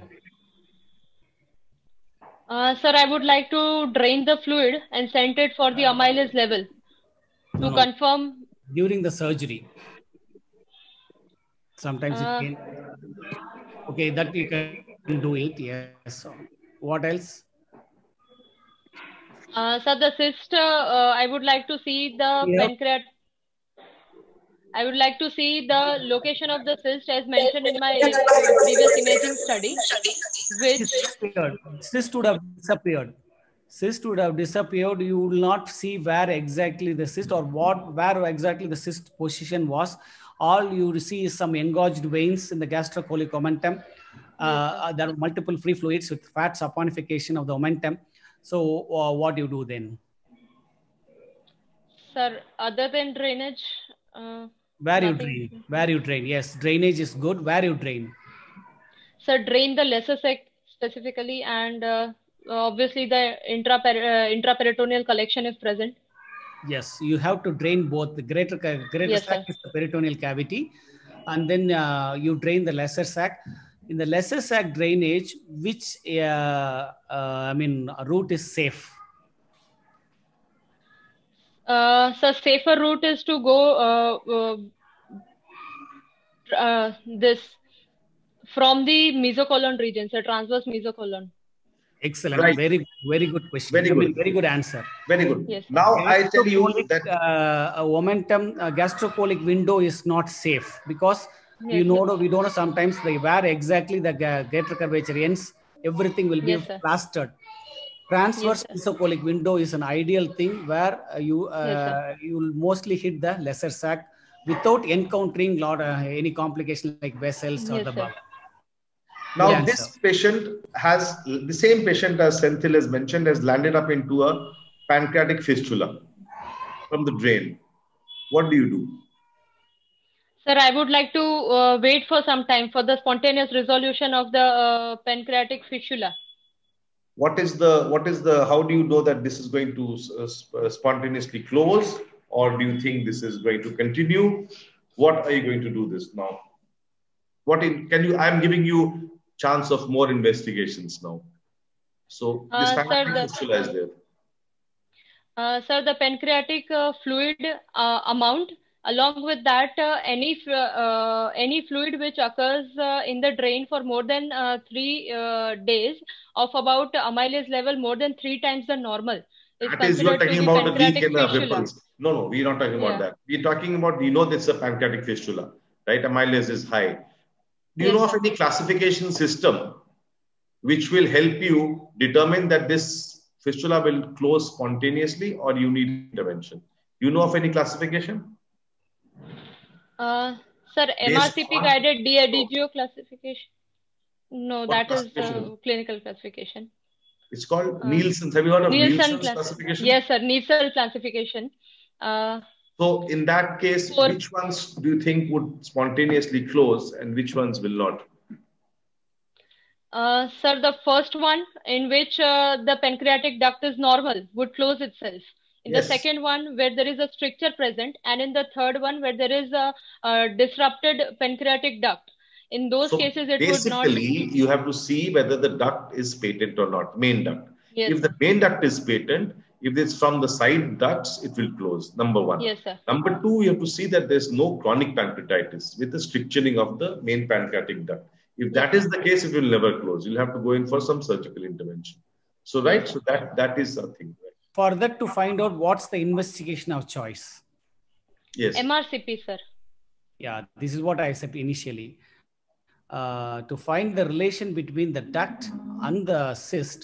Uh, sir, I would like to drain the fluid and send it for the amylase level to No, no. confirm. During the surgery. Sometimes Uh, it can. Okay, that you can do it. Yes. So, what else? Uh, sir, the cyst, uh, uh, I would like to see the Yeah. pancreas. I would like to see the location of the cyst as mentioned in my uh, previous imaging study, which Cyst would have disappeared. Cyst would have disappeared. You will not see where exactly the cyst or what, where exactly the cyst position was. All you see is some engorged veins in the gastrocolic omentum. Uh, yes, there are multiple free fluids with fat saponification of the omentum. So uh, what do you do then? Sir, other than drainage, uh, where nothing. you drain, where you drain. Yes, drainage is good. Where you drain? Sir, drain the lesser sac specifically, and uh, obviously the intra uh, intraperitoneal collection if present. Yes, you have to drain both. The greater greater yes, sac sir. is the peritoneal cavity, and then uh, you drain the lesser sac. In the lesser sac drainage, which uh, uh, I mean route is safe? Uh, so safer route is to go uh, uh, uh, this from the mesocolon region, so transverse mesocolon. Excellent. Right. Very, very good question. Very I mean, good. very good answer. Very good. Yes. Now I tell you that uh, a omentum uh, gastrocolic window is not safe because yes, you know we don't know sometimes the, where exactly the greater curvature ends. Everything will be yes, plastered. Transverse yes, mesocolic window is an ideal thing where uh, you uh, yes, you will mostly hit the lesser sac without encountering lot uh, any complication like vessels or yes, the bug. Now yeah, this answer. patient has, the same patient as Senthil has mentioned, has landed up into a pancreatic fistula from the drain. What do you do? Sir, I would like to uh, wait for some time for the spontaneous resolution of the uh, pancreatic fistula. What is the, what is the, how do you know that this is going to uh, spontaneously close, or do you think this is going to continue? What are you going to do this now? What in, can you, I'm giving you chance of more investigations now. So this uh, pancreatic fistula is there. Uh, sir, the pancreatic uh, fluid uh, amount, along with that, uh, any uh, any fluid which occurs uh, in the drain for more than uh, three uh, days of about amylase level more than three times the normal. Is that is, you're talking about the leak in the ripples. No, no, we're not talking about yeah. that. We're talking about, you know, this is a pancreatic fistula, right? Amylase is high. Do you yes. know of any classification system which will help you determine that this fistula will close spontaneously or you need intervention? Do you know of any classification? Uh, sir, M R C P guided Diageo classification. No, what that is uh, clinical classification. It's called uh, Nielsen. Have you heard of Nielsen Nielsen's class classification? Yes, sir. Nielsen classification. Uh, so in that case, for, which ones do you think would spontaneously close and which ones will not? Uh, sir, the first one in which uh, the pancreatic duct is normal would close itself. In yes. the second one where there is a stricture present, and in the third one where there is a, a disrupted pancreatic duct. In those so cases, it basically, would not. You have to see whether the duct is patent or not, main duct. Yes, if the main duct is patent, if it's from the side ducts, it will close, number one. Yes, sir. Number two, you have to see that there's no chronic pancreatitis with the stricturing of the main pancreatic duct. If that is the case, it will never close. You'll have to go in for some surgical intervention. So, right, so that, that is a thing. Right? For that to find out what's the investigation of choice. Yes. M R C P, sir. Yeah, this is what I said initially. Uh, to find the relation between the duct and the cyst,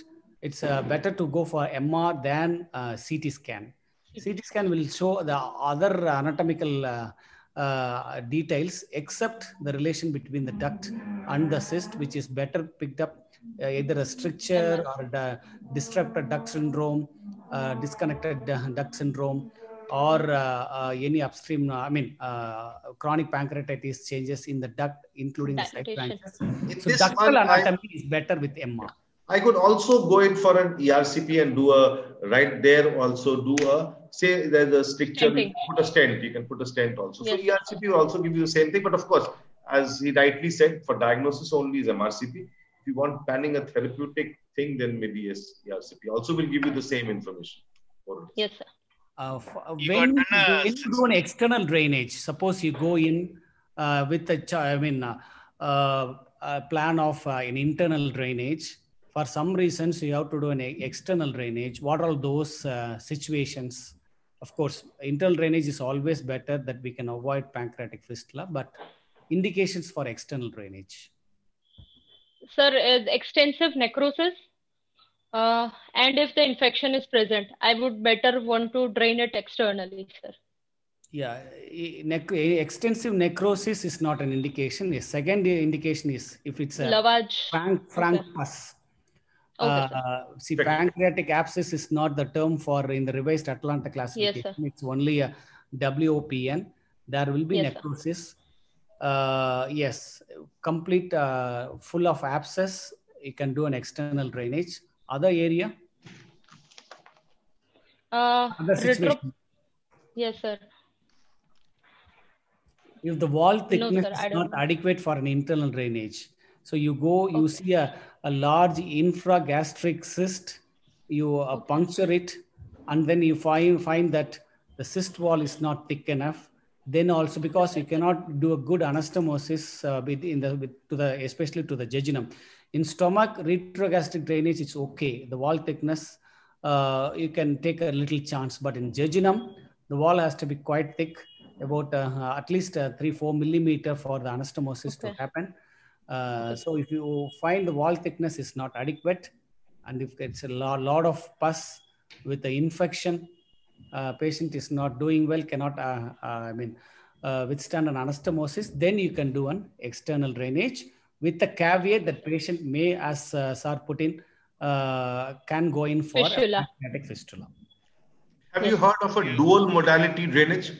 it's uh, better to go for M R than uh, C T scan. C T scan will show the other anatomical uh, uh, details except the relation between the duct and the cyst, which is better picked up uh, either a stricture or the disrupted duct syndrome, uh, disconnected duct syndrome, or uh, uh, any upstream, uh, I mean, uh, chronic pancreatitis changes in the duct, including the side branches. So ductal anatomy I, is better with M R. I could also go in for an E R C P and do a, right there also do a, say there's a stricture, put a stent, you can put a stent also. Yes. So E R C P will also give you the same thing, but of course, as he rightly said, for diagnosis only is M R C P. If you want planning a therapeutic thing, then maybe yes, E R C P also will give you the same information. Yes, sir. Uh, when, you, when you do an external drainage, suppose you go in uh, with a, I mean, uh, uh, a plan of uh, an internal drainage. For some reasons, you have to do an external drainage. What are those uh, situations? Of course, internal drainage is always better, that we can avoid pancreatic fistula, but indications for external drainage. Sir, uh, extensive necrosis. Uh, and if the infection is present, I would better want to drain it externally, sir. Yeah, ne extensive necrosis is not an indication. The second indication is if it's a lavage. frank, frank okay. pus. Okay, uh, see, pancreatic abscess is not the term for in the revised Atlanta classification. Yes, sir. It's only a W O P N. There will be yes, necrosis. Uh, yes, complete uh, full of abscess. You can do an external drainage. Other area? Uh, Other situation. Yes, sir. If the wall thickness no, sir, is not adequate for an internal drainage, so you go, you okay. see a, a large infragastric cyst, you uh, okay. puncture it, and then you find, find that the cyst wall is not thick enough. Then also, because you cannot do a good anastomosis uh, with, in the, with, to the, especially to the jejunum. In stomach, retrogastric drainage, it's okay. The wall thickness, uh, you can take a little chance, but in jejunum, the wall has to be quite thick, about uh, at least uh, three, four millimeter for the anastomosis okay. to happen. Uh, okay. So if you find the wall thickness is not adequate, and if it's a lot, lot of pus with the infection, uh, patient is not doing well, cannot, uh, uh, I mean, uh, withstand an anastomosis, then you can do an external drainage with the caveat that patient may, as uh, sir put in, uh, can go in for fistula. a pancreatic fistula. Have yes. you heard of a dual modality drainage?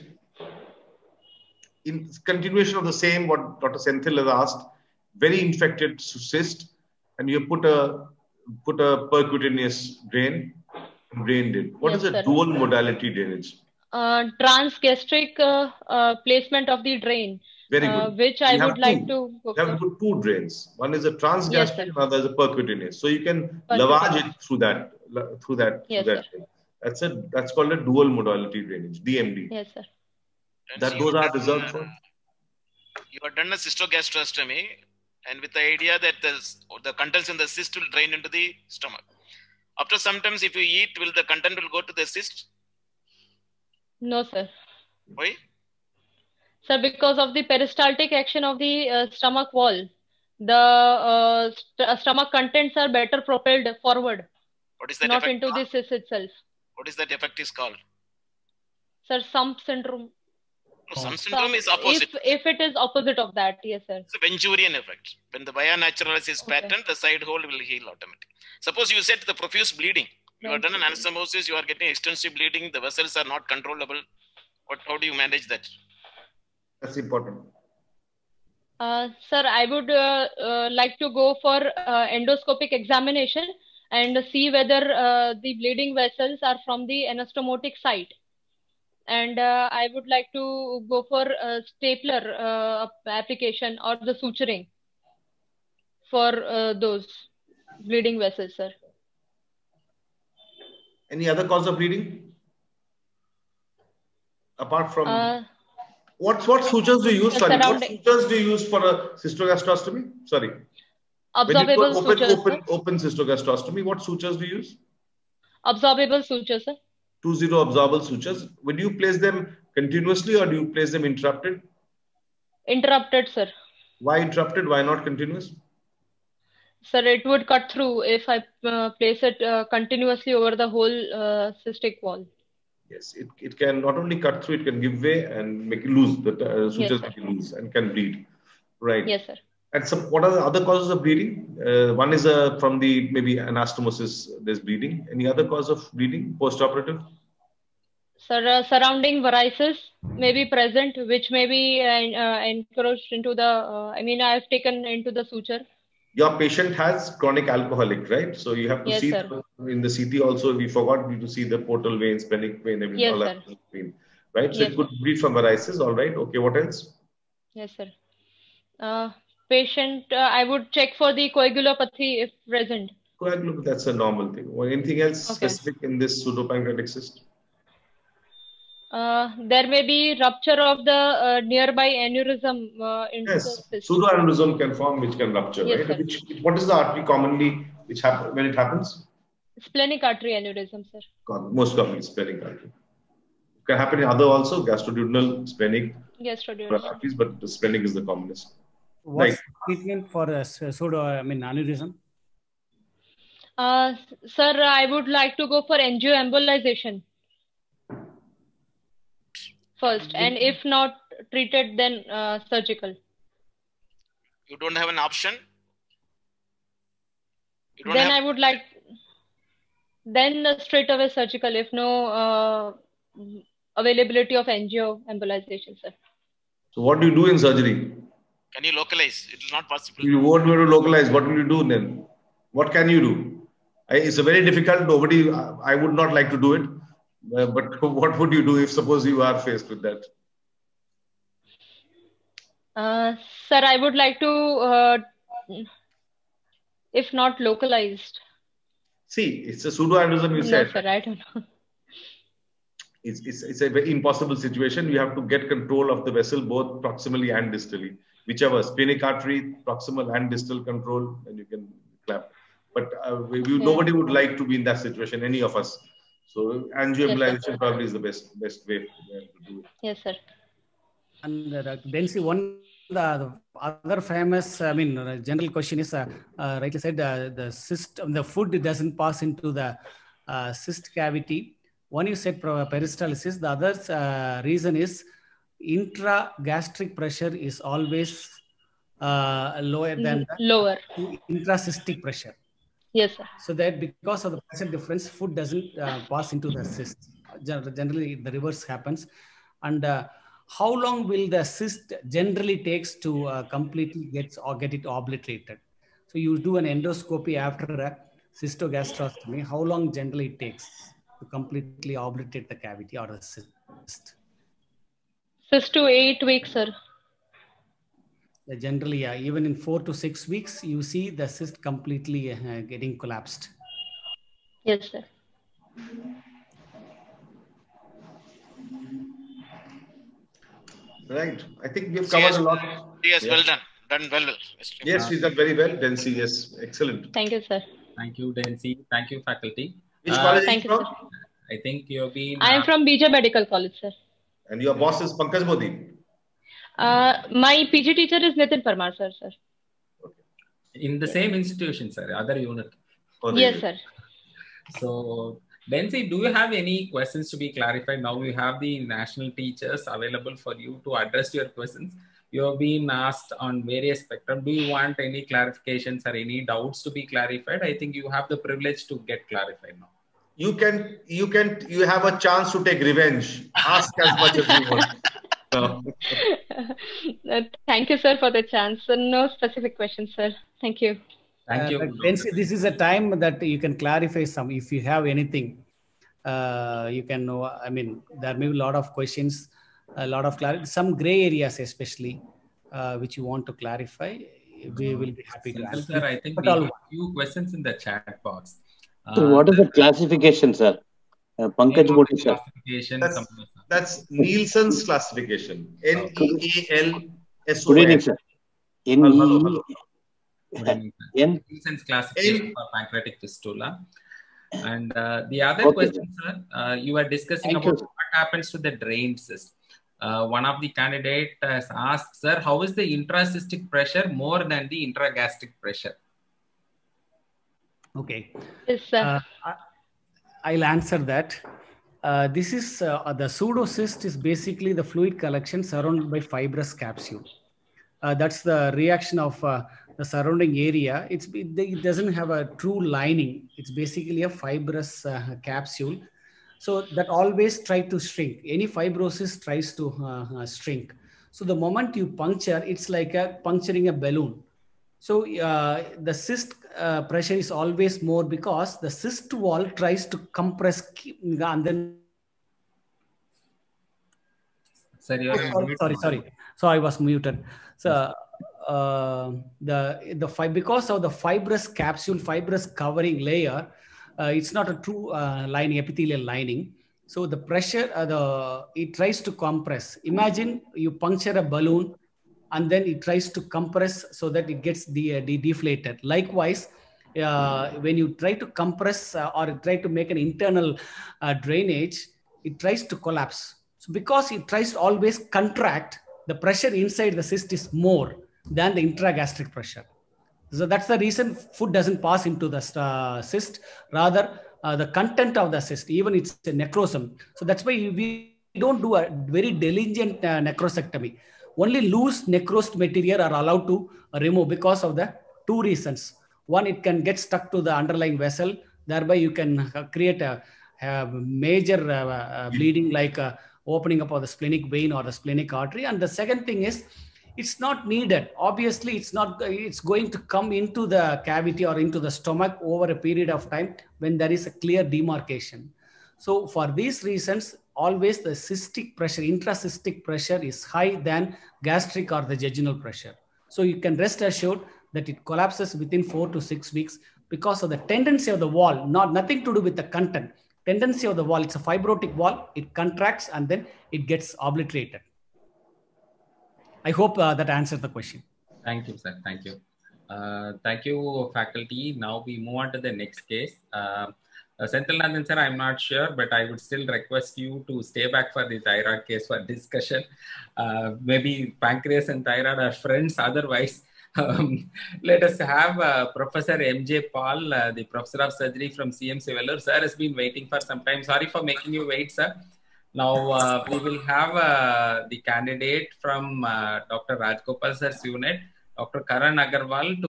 In continuation of the same, what Doctor Senthil has asked, very infected cyst, and you put a put a percutaneous drain, and drained it. What yes, is a sir. dual modality drainage? Uh, transgastric uh, uh, placement of the drain. Very good. Uh, which I would like to. Okay. You have to put two drains. One is a transgastric, yes, another is a percutaneous. So you can lavage it through that, through that, yes, through that. Sir. That's a that's called a dual modality drainage, D M D. Yes, sir. That so those are done, reserved uh, for. You have done a cystogastrostomy, and with the idea that the the contents in the cyst will drain into the stomach. After sometimes, if you eat, will the content will go to the cyst? No, sir. Why? Sir, because of the peristaltic action of the uh, stomach wall, the uh, st stomach contents are better propelled forward. What is that not effect into called? the cyst itself. What is that effect is called? Sir, sump syndrome. No, sump syndrome is opposite. If, if it is opposite of that, yes, sir. It's a Venturian effect. When the via naturalis is okay. patterned, the side hole will heal automatically. Suppose you said the profuse bleeding. You have done an anastomosis, you are getting extensive bleeding, the vessels are not controllable. What, how do you manage that? That's important. Uh, sir, I would uh, uh, like to go for uh, endoscopic examination and see whether uh, the bleeding vessels are from the anastomotic site. And uh, I would like to go for a stapler uh, application or the suturing for uh, those bleeding vessels, sir. Any other cause of bleeding? Apart from... Uh, what, what sutures do you use? Sorry, what sutures do you use for a cystogastrostomy? Sorry. Absorbable open, sutures. Open, open cystogastrostomy, what sutures do you use? Absorbable sutures, sir. Two zero absorbable sutures. Would you place them continuously or do you place them interrupted? Interrupted, sir. Why interrupted? Why not continuous? Sir, it would cut through if I uh, place it uh, continuously over the whole uh, cystic wall. Yes, it, it can not only cut through, it can give way and make it loose. The uh, sutures yes, make it loose and can bleed. Right. Yes, sir. And some, what are the other causes of bleeding? Uh, one is uh, from the maybe anastomosis, there's bleeding. Any other cause of bleeding post-operative? Sir, uh, surrounding varices may be present, which may be uh, uh, encroached into the, uh, I mean, I've taken into the suture. Your patient has chronic alcoholic, right? So you have to yes, see sir. The, in the C T also, we forgot you to see the portal vein, splenic vein, everything, yes, all sir. that vein, right? So yes, it could bleed from varices, all right. Okay, what else? Yes, sir. Uh, patient, uh, I would check for the coagulopathy if present. Coagulopathy, that's a normal thing. Or anything else okay. specific in this pseudopancreatic cyst? Uh, there may be rupture of the uh, nearby aneurysm uh, into yes. the cyst. Pseudoaneurysm can form, which can rupture, yes, right? Which, what is the artery commonly which happen when it happens? Splenic artery aneurysm, sir. Most commonly splenic artery. It can happen in other also, gastroduodenal, splenic, gastroduodenal arteries, but the splenic is the commonest. What's right. treatment for a pseudo, I mean, aneurysm? Uh, sir, I would like to go for angioembolization first, and if not treated, then uh, surgical. You don't have an option? You don't then have... I would like, then uh, straight away surgical if no uh, availability of angioembolization, sir. So what do you do in surgery? Can you localize? It is not possible. You won't be able to localize. What will you do then? What can you do? I, it's a very difficult, nobody, I would not like to do it. Uh, but what would you do if suppose you are faced with that? Uh, sir, I would like to, uh, if not localized. See, it's a pseudoaneurysm you no, said. No, sir, I don't know. It's, it's, it's a very impossible situation. You have to get control of the vessel, both proximally and distally. Whichever, splenic artery, proximal and distal control, and you can clap. But uh, we, we, yeah. nobody would like to be in that situation, any of us. So angioembolization yes, probably is the best best way to do it. Yes, sir. And uh, then see one the, the other famous, I mean, uh, general question is, uh, uh, rightly said, uh, the cyst, the food doesn't pass into the uh, cyst cavity. One you said peristalsis. The other uh, reason is intragastric pressure is always uh, lower than the lower intracystic pressure. Yes, sir. So that because of the pressure difference, food doesn't uh, pass into the cyst. Generally, the reverse happens. And uh, how long will the cyst generally takes to uh, completely get or get it obliterated? So you do an endoscopy after a cystogastrostomy. How long generally it takes to completely obliterate the cavity or the cyst? Six to eight weeks, sir. Generally, yeah, even in four to six weeks, you see the cyst completely uh, getting collapsed. Yes, sir. Right. I think we have covered yes, a lot. Yes, yes, well done. Done well. well. Yes, she's done very well. Densi, yes, excellent. Thank you, sir. Thank you, Densi. Thank you, faculty. Which uh, college thank are you from? from? I think you've been. I am uh, from B J Medical College, sir. And your boss is Pankaj Modi? Uh, my P G teacher is Nitin Parmar, sir. sir. Okay. In the same institution, sir, other unit. Oh, yes, sir. So, Densi, do you have any questions to be clarified? Now we have the national teachers available for you to address your questions. You have been asked on various spectrum. Do you want any clarifications or any doubts to be clarified? I think you have the privilege to get clarified now. You can, you can, you have a chance to take revenge. Ask as much as you want. uh, thank you, sir, for the chance. No specific questions, sir. Thank you. Thank you. Uh, this is a time that you can clarify some. If you have anything, uh, you can know. I mean, there may be a lot of questions, a lot of clarity, some gray areas, especially, uh, which you want to clarify. We will be happy to answer. Sir, I think we have a few questions in the chat box. Uh, so what is the classification, sir? Uh, Pankaj Modi, sir. That's, that's Nielsen's classification. N E A L S O N. Good evening, sir. N E N Nielsen's classification for pancreatic fistula. And uh, the other okay. question, sir, uh, you were discussing Thank about you. What happens to the drained cyst. Uh, one of the candidates has asked, sir, how is the intracystic pressure more than the intragastric pressure? Okay. Yes, sir. Uh, I, I'll answer that. Uh, this is uh, the pseudocyst is basically the fluid collection surrounded by fibrous capsule. Uh, that's the reaction of uh, the surrounding area. It's, it doesn't have a true lining. It's basically a fibrous uh, capsule. So that always try to shrink. Any fibrosis tries to uh, uh, shrink. So the moment you puncture, it's like a puncturing a balloon. So uh, the cyst uh, pressure is always more because the cyst wall tries to compress and then. Sorry, oh, sorry, sorry, sorry. So I was muted. So uh, the the fi because of the fibrous capsule, fibrous covering layer, uh, it's not a true uh, lining, epithelial lining. So the pressure, uh, the it tries to compress. Imagine you puncture a balloon, and then it tries to compress so that it gets de de deflated. Likewise, uh, when you try to compress uh, or try to make an internal uh, drainage, it tries to collapse. So because it tries to always contract, the pressure inside the cyst is more than the intragastric pressure. So that's the reason food doesn't pass into the uh, cyst. Rather, uh, the content of the cyst, even it's a necrosome. So that's why we don't do a very diligent uh, necrosectomy. Only loose necrosed material are allowed to remove because of the two reasons. One, it can get stuck to the underlying vessel. Thereby, you can create a, a major uh, uh, bleeding like uh, opening up of the splenic vein or the splenic artery. And the second thing is, it's not needed. Obviously, it's not. It's going to come into the cavity or into the stomach over a period of time when there is a clear demarcation. So for these reasons, always the cystic pressure, intracystic pressure is high than gastric or the jejunal pressure. So you can rest assured that it collapses within four to six weeks because of the tendency of the wall, not nothing to do with the content. Tendency of the wall, it's a fibrotic wall, it contracts and then it gets obliterated. I hope uh, that answered the question. Thank you, sir. Thank you. Uh, thank you, faculty. Now we move on to the next case. Uh, uh, Senthilnathan sir, I'm not sure, but I would still request you to stay back for the thyroid case for discussion. Uh, maybe pancreas and thyroid are friends. Otherwise, um, let us have uh, Professor M J Paul, uh, the Professor of Surgery from C M C Vellore. Sir has been waiting for some time. Sorry for making you wait, sir. Now, uh, we will have uh, the candidate from uh, Doctor Rajgopal sir's unit, Doctor Karan Agarwal, to